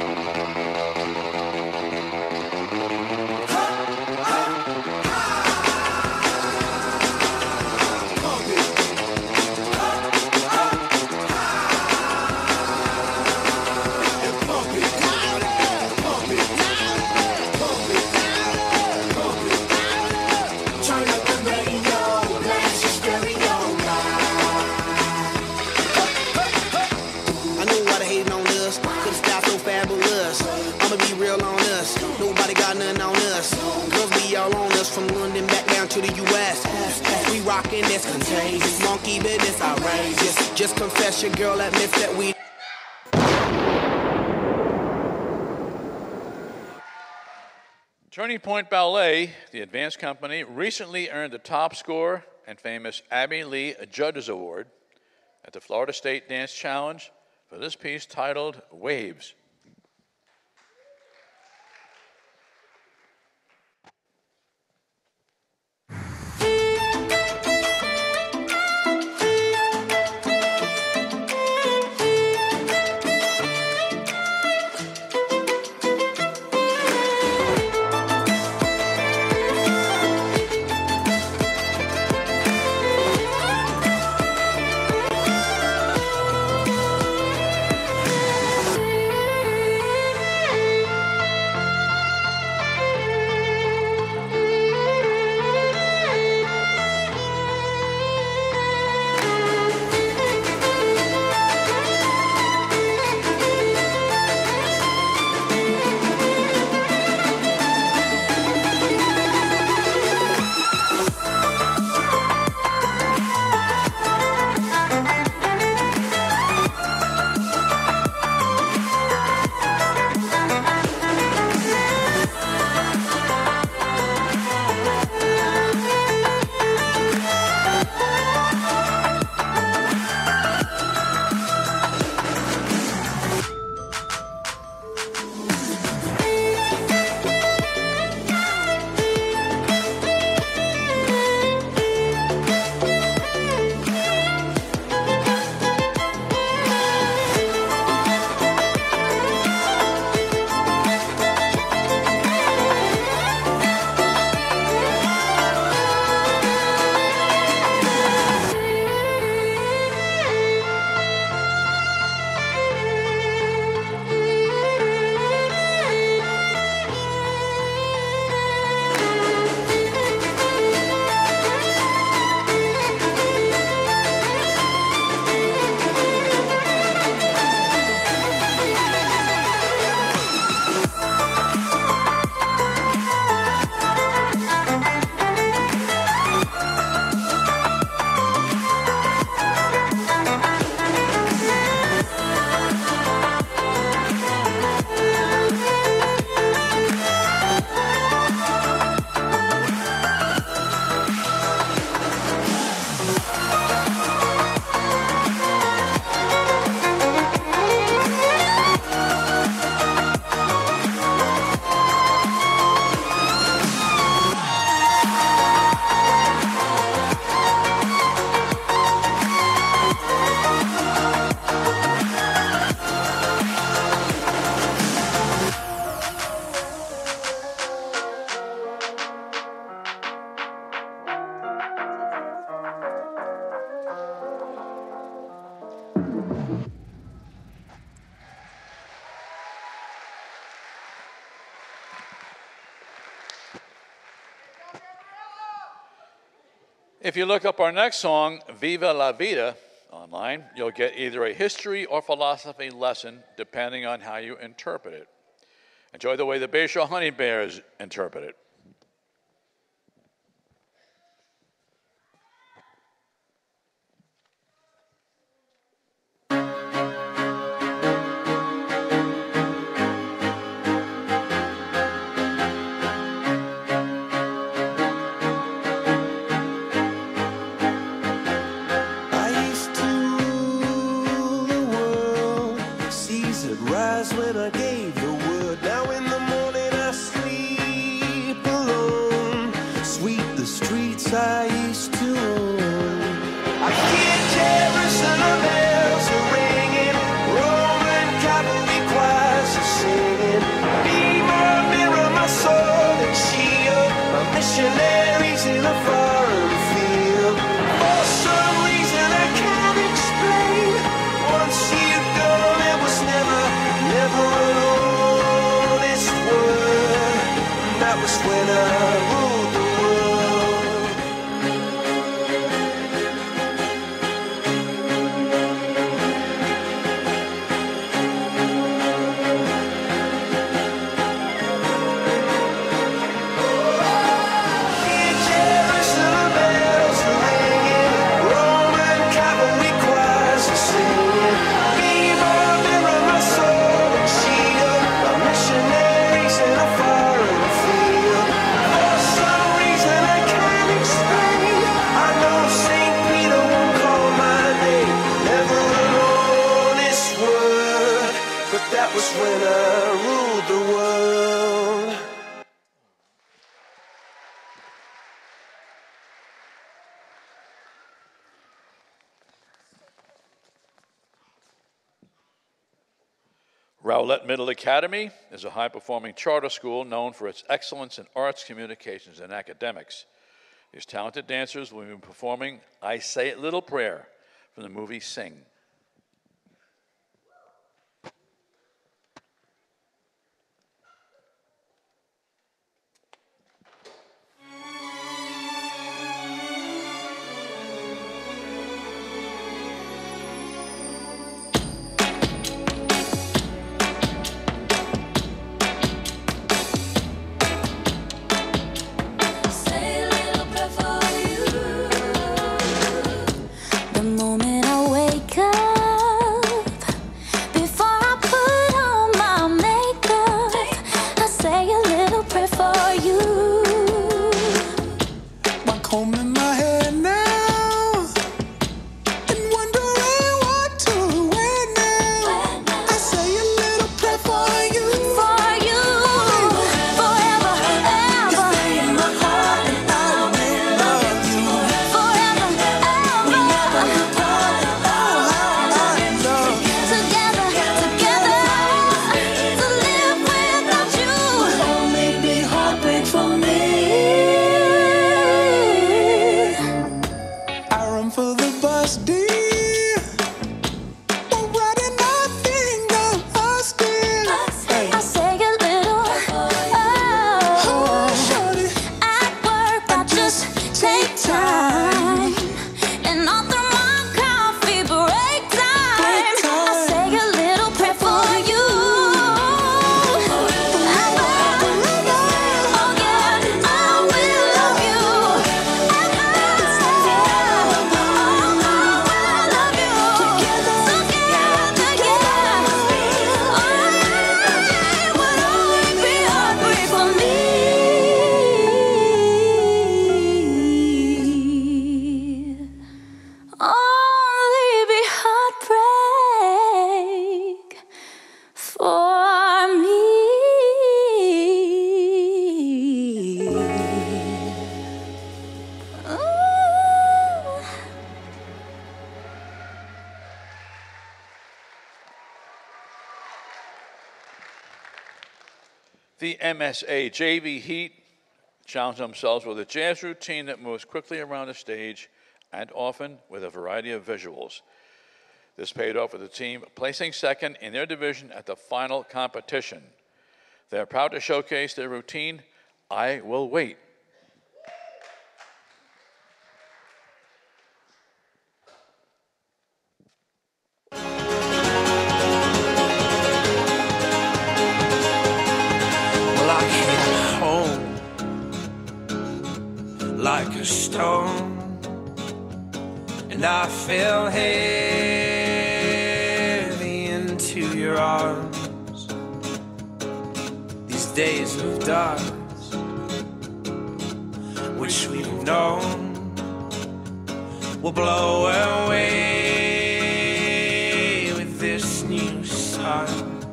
Turn up the radio, blast your stereo I knew why they hating on us. Could've stopped so fabulous. I'ma be real on us. Nobody got nothing on us. Girls be all on us from London back down to the U S We rockin' this contagious. Monkey business outrageous. Just confess your girl admits that we. Turning Point Ballet, the advanced company, recently earned the top score and famous Abby Lee Judges Award at the Florida State Dance Challenge for this piece titled Waves. If you look up our next song, Viva la Vida, online, you'll get either a history or philosophy lesson depending on how you interpret it. Enjoy the way the Bayshore Honey Bears interpret it. I used to rule the world. Seas had rise when I gave the word. Now in the morning I sleep alone. Sweep the streets I used to own. I hear Jerusalem bells are ringing. Roman cavalry choirs are singing. Mirror, mirror my soul and shield. My missionaries in a foreign field. For some reason I can't explain. Once you've gone, it was never, never an honest word. That was when I ruled the Jerusalem bells are ringing. Roman cavalry choirs are singing. Mirror, mirror my soul and shield. My missionaries in a foreign field. For some reason I can't explain. I know Saint Peter won't call my name. Never an honest word. But that was when I ruled the world. Rowlett Middle Academy is a high-performing charter school known for its excellence in arts, communications, and academics. These talented dancers will be performing I Say a Little Prayer from the movie Sing. Say a little prayer for you. The moment I wake up, before I put on my makeup, I say a little prayer for you. While combing my hair now and wondering what to wear now, I say a little prayer for you. For you, forever, You ever. stay in my heart and I will love you. Forever, We never ever. depart. Oh, how I love you. Together, together, to live without you Would only be heartbreak for me. I run for the bus, dear. We're riding nothing but us, dear. Hey. I say a little, Oh, oh, shorty. at work I just take time, and all through my coffee break time, Break time. I say a little prayer for you. Ever, oh yeah, I will love you. Ever, oh, I will love you. Together, yeah. Oh, it would only be heartbreak for me. Only be heartbreak for me. Ooh. The M S A J V Heat challenge themselves with a jazz routine that moves quickly around the stage and often with a variety of visuals. This paid off with the team placing second in their division at the final competition. They're proud to showcase their routine, I Will Wait. I fell heavy into your arms. These days of dark, which we've known, will blow away with this new sun.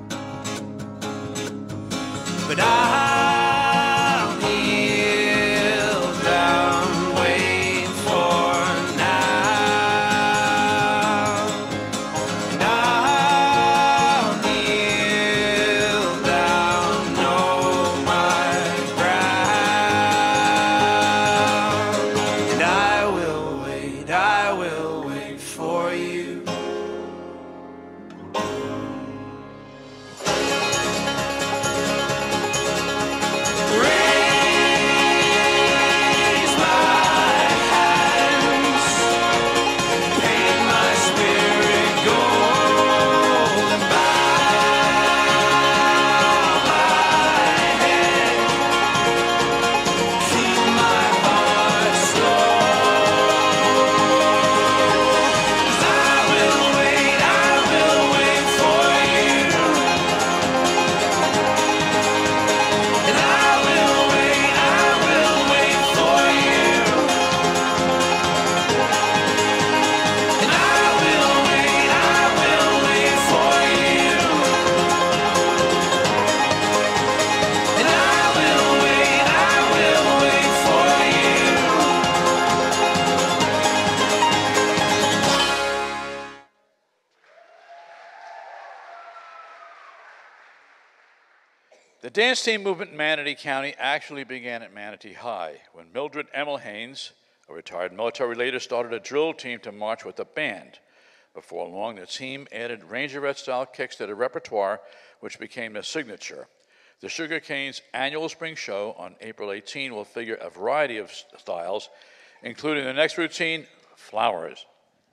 But I'll kneel down, wait for now. And I'll kneel down, know my ground. And I will wait, I will wait for you. Raise my hands, paint my spirit gold, and bow my head, keep my heart slow. 'Cause I will wait, I will wait for you. And I will wait, I will wait for you. And I will wait, I will wait for you. And I will wait, I will wait for you. The dance team movement in Manatee County actually began at Manatee High when Mildred Emil Haynes, a retired military leader, started a drill team to march with a band. Before long, the team added Rangerette-style kicks to the repertoire, which became their signature. The Sugar Canes annual spring show on April eighteenth will figure a variety of s- styles, including the next routine, Flowers.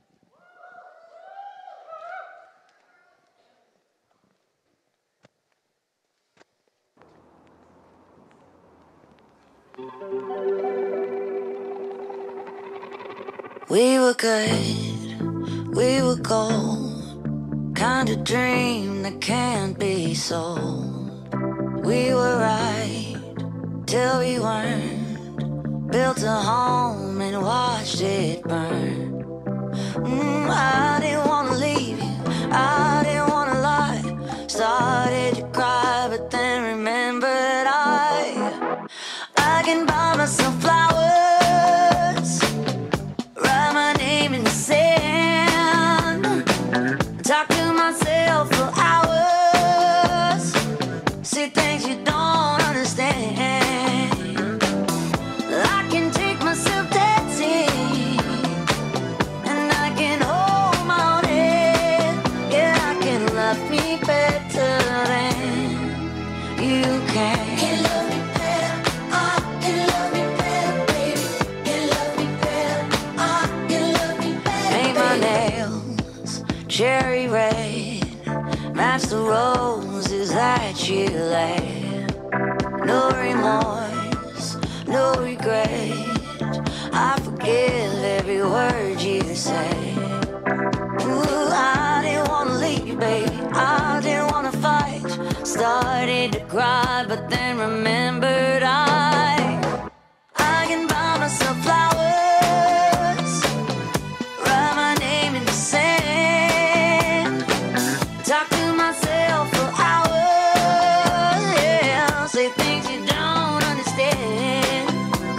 We were good, we were gold, kind of dream that can't be sold. We were right till we weren't, built a home and watched it burn. Mm, I didn't wanna leave you, I didn't wanna lie. Started to cry, but then remembered I, I can buy myself flowers, write my name in the sand, talk to myself for hours, see things you don't understand. I can take myself dancing, and I can hold my own head. Yeah, I can love me better than you can. Can love me better, I can love me better, baby. Can love me better, I can love me better. Paint my nails cherry red, match the roses that you laid. No remorse, no regret, I forgive every word you say. Ooh, I didn't wanna leave, baby, I didn't wanna fight. Started to cry, but then remembered I, I can buy myself flowers, write my name in the sand, talk to myself for hours, yeah, say things you don't understand.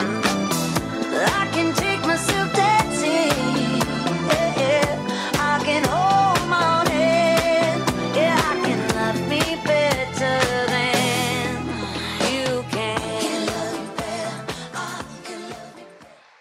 I can take myself dancing, yeah, yeah. I can hold my own hand, yeah, I can love me better than you can. Can love me better, I can love me.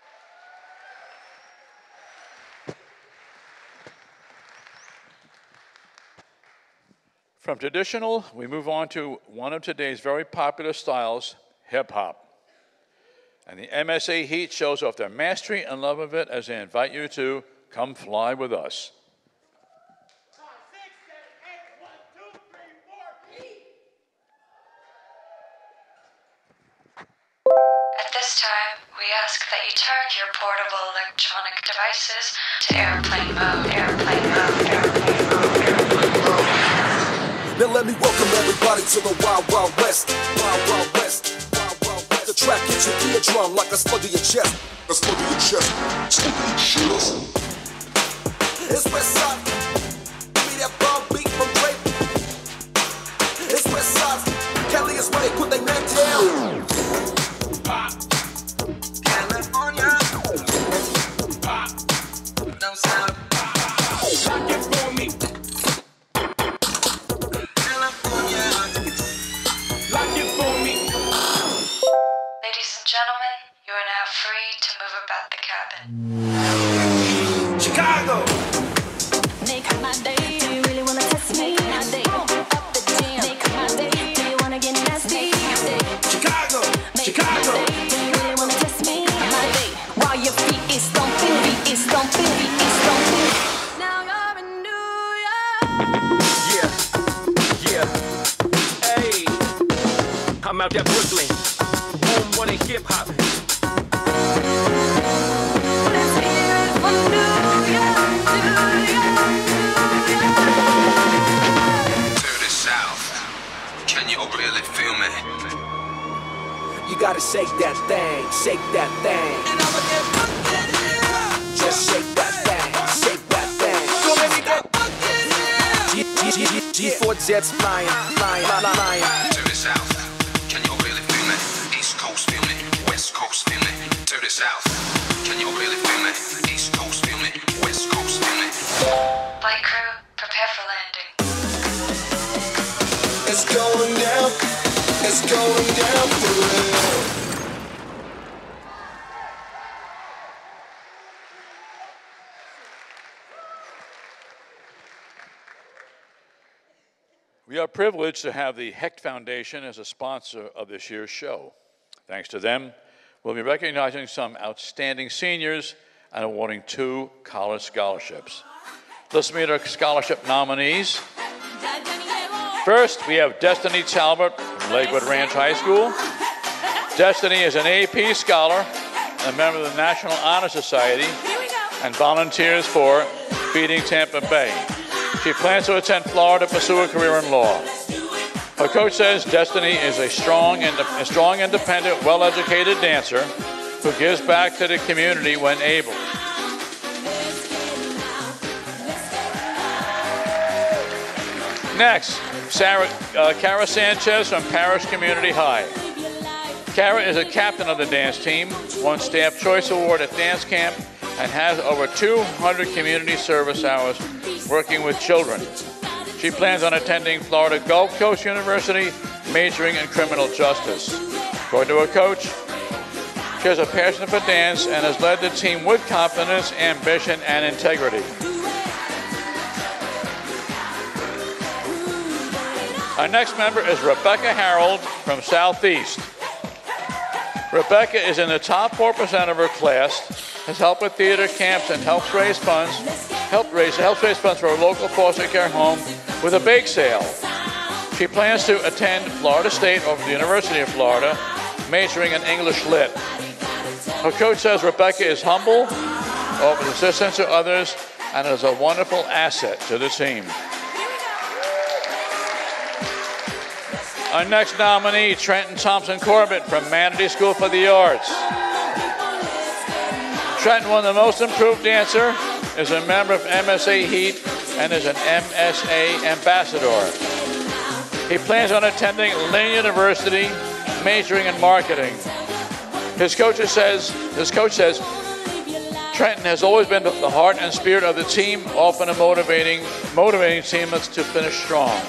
From traditional, we move on to one of today's very popular styles, hip-hop. And the M S A Heat shows off their mastery and love of it as they invite you to come fly with us. At this time, we ask that you turn your portable electronic devices to airplane mode, airplane mode, airplane mode, airplane mode. Now let me welcome everybody to the Wild Wild West. Wild Wild West. Wild Wild West. The track hits your eardrum like a slug of your chest. A slug of your chest. Slug of your chest. It's Westside. Give me that bomb beat from Drake. It's Westside. Kelly is where they put their man down. California. No sound. Lock it for me. California. Lock it for me. Ladies and gentlemen, you are now free to move about the cabin. Chicago. Make my day. Do you really wanna test me? My day. Up the jam. Make my day. Do you wanna get nasty? Chicago. Chicago. Do you really wanna test me? My day. While your feet is stomping, feet is stomping, feet is stomping. Now you're in New York. Yeah, yeah. Hey, I'm out there Brooklyn, home one in hip hop. Let's hear it from New York, New York, New York. To the south, can you really feel me? You gotta shake that thing, shake that thing. Just shake that thing, shake that thing. Go baby, go. G, G, G, G four jets flying, flying, flying. To the south, can you really feel me? East Coast feel me, West Coast feel me. To the south, can you really feel me? East Coast feel me, West Coast feel me. Flight crew, prepare for landing. It's going down, it's going down for real. We are privileged to have the Hecht Foundation as a sponsor of this year's show. Thanks to them, we'll be recognizing some outstanding seniors and awarding two college scholarships. Let's meet our scholarship nominees. First, we have Destiny Talbot from Lakewood Ranch High School. Destiny is an A P scholar, a member of the National Honor Society, and volunteers for Feeding Tampa Bay. She plans to attend Florida to pursue a career in law. Her coach says Destiny is a strong, and a strong, independent, well-educated dancer who gives back to the community when able. Next, Sarah, uh, Cara Sanchez from Parish Community High. Cara is a captain of the dance team, won Staff Choice Award at dance camp, and has over two hundred community service hours working with children. She plans on attending Florida Gulf Coast University, majoring in criminal justice. According to her coach, she has a passion for dance and has led the team with confidence, ambition, and integrity. Our next member is Rebecca Harold from Southeast. Rebecca is in the top four percent of her class, has helped with theater camps, and helps raise funds, help raise, helps raise funds for a local foster care home with a bake sale. She plans to attend Florida State over the University of Florida, majoring in English Lit. Her coach says Rebecca is humble, offers assistance to others, and is a wonderful asset to the team. Our next nominee, Trenton Thompson Corbett from Manatee School for the Arts. Trenton won the Most Improved Dancer, is a member of M S A Heat, and is an M S A ambassador. He plans on attending Lynn University, majoring in marketing. His coach says, his coach says, Trenton has always been the heart and spirit of the team, often a motivating, motivating teammates to finish strong.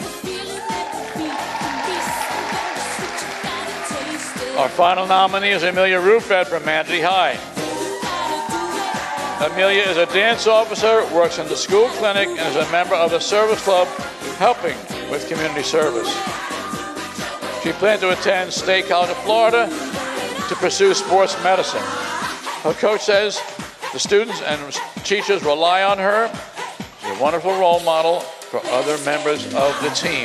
Our final nominee is Amelia Rufet from Manatee High. Amelia is a dance officer, works in the school clinic, and is a member of the service club, helping with community service. She plans to attend State College of Florida to pursue sports medicine. Her coach says the students and teachers rely on her. She's a wonderful role model for other members of the team.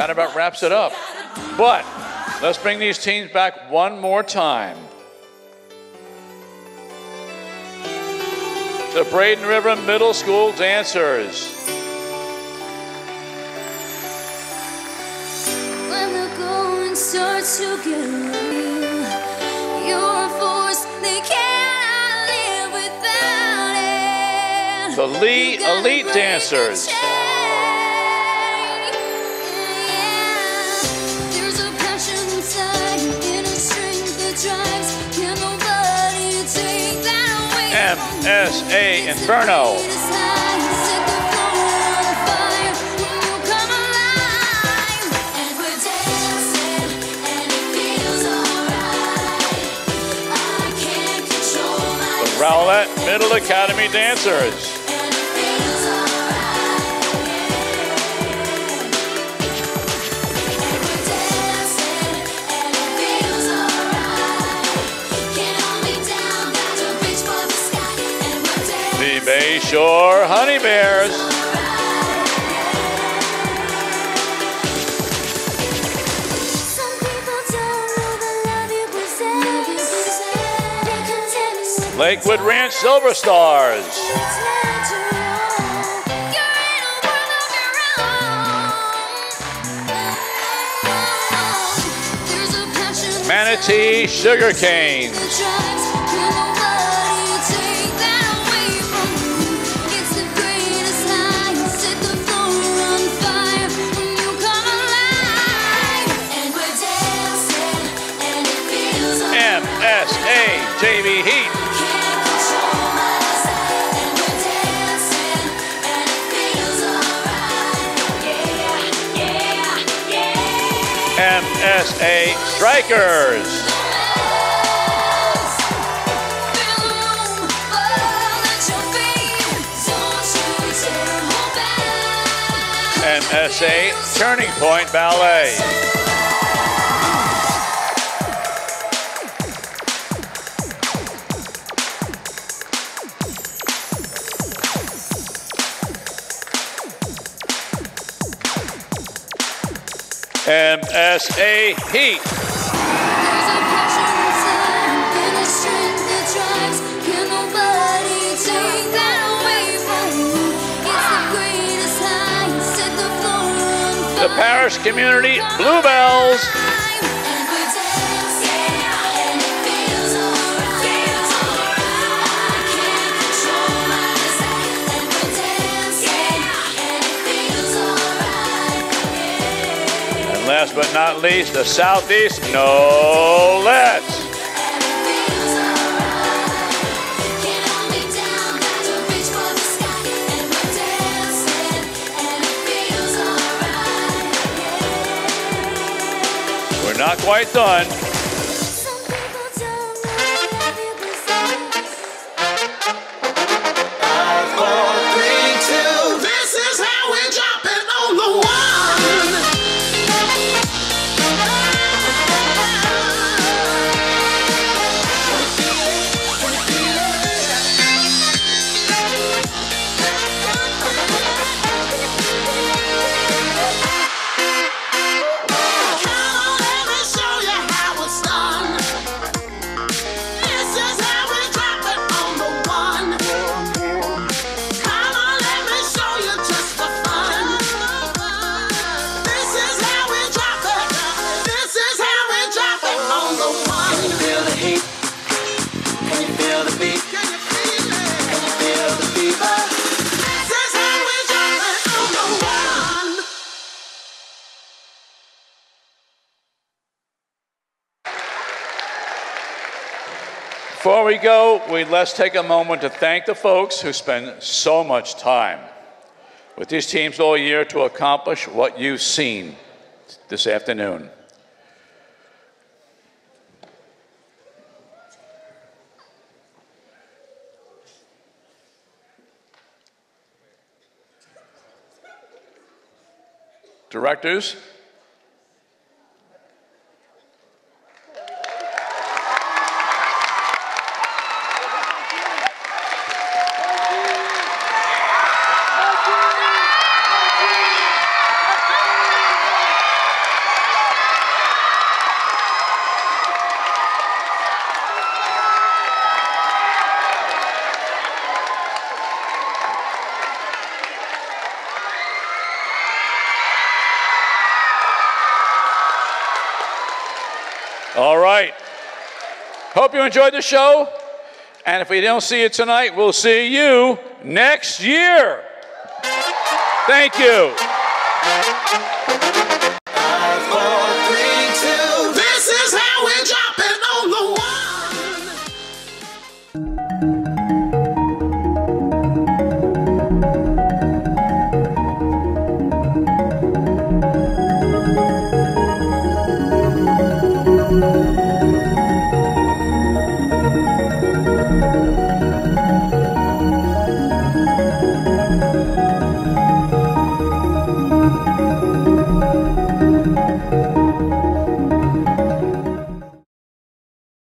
That about wraps it up. But let's bring these teams back one more time. The Braden River Middle School Dancers. When the going starts to get real, you're a force they cannot live without it. The Lee Elite Dancers. There's a passion inside and a strength that drives. Can nobody take that away? M S A Inferno. Rowlett Middle Academy Dancers. The Bayshore Honey Bears. Lakewood Ranch Silver Stars. Manatee Sugar Canes. M S A J V Heat. M S A Strikers. M S A Turning Point Ballet. M S A Heat. The Parish Community Bluebells. And last but not least, the Southeast No Let's. We're not quite done. Before we go, we let's take a moment to thank the folks who spend so much time with these teams all year to accomplish what you've seen this afternoon. Directors, Hope you enjoyed the show. And if we don't see you tonight, we'll see you next year. Thank you.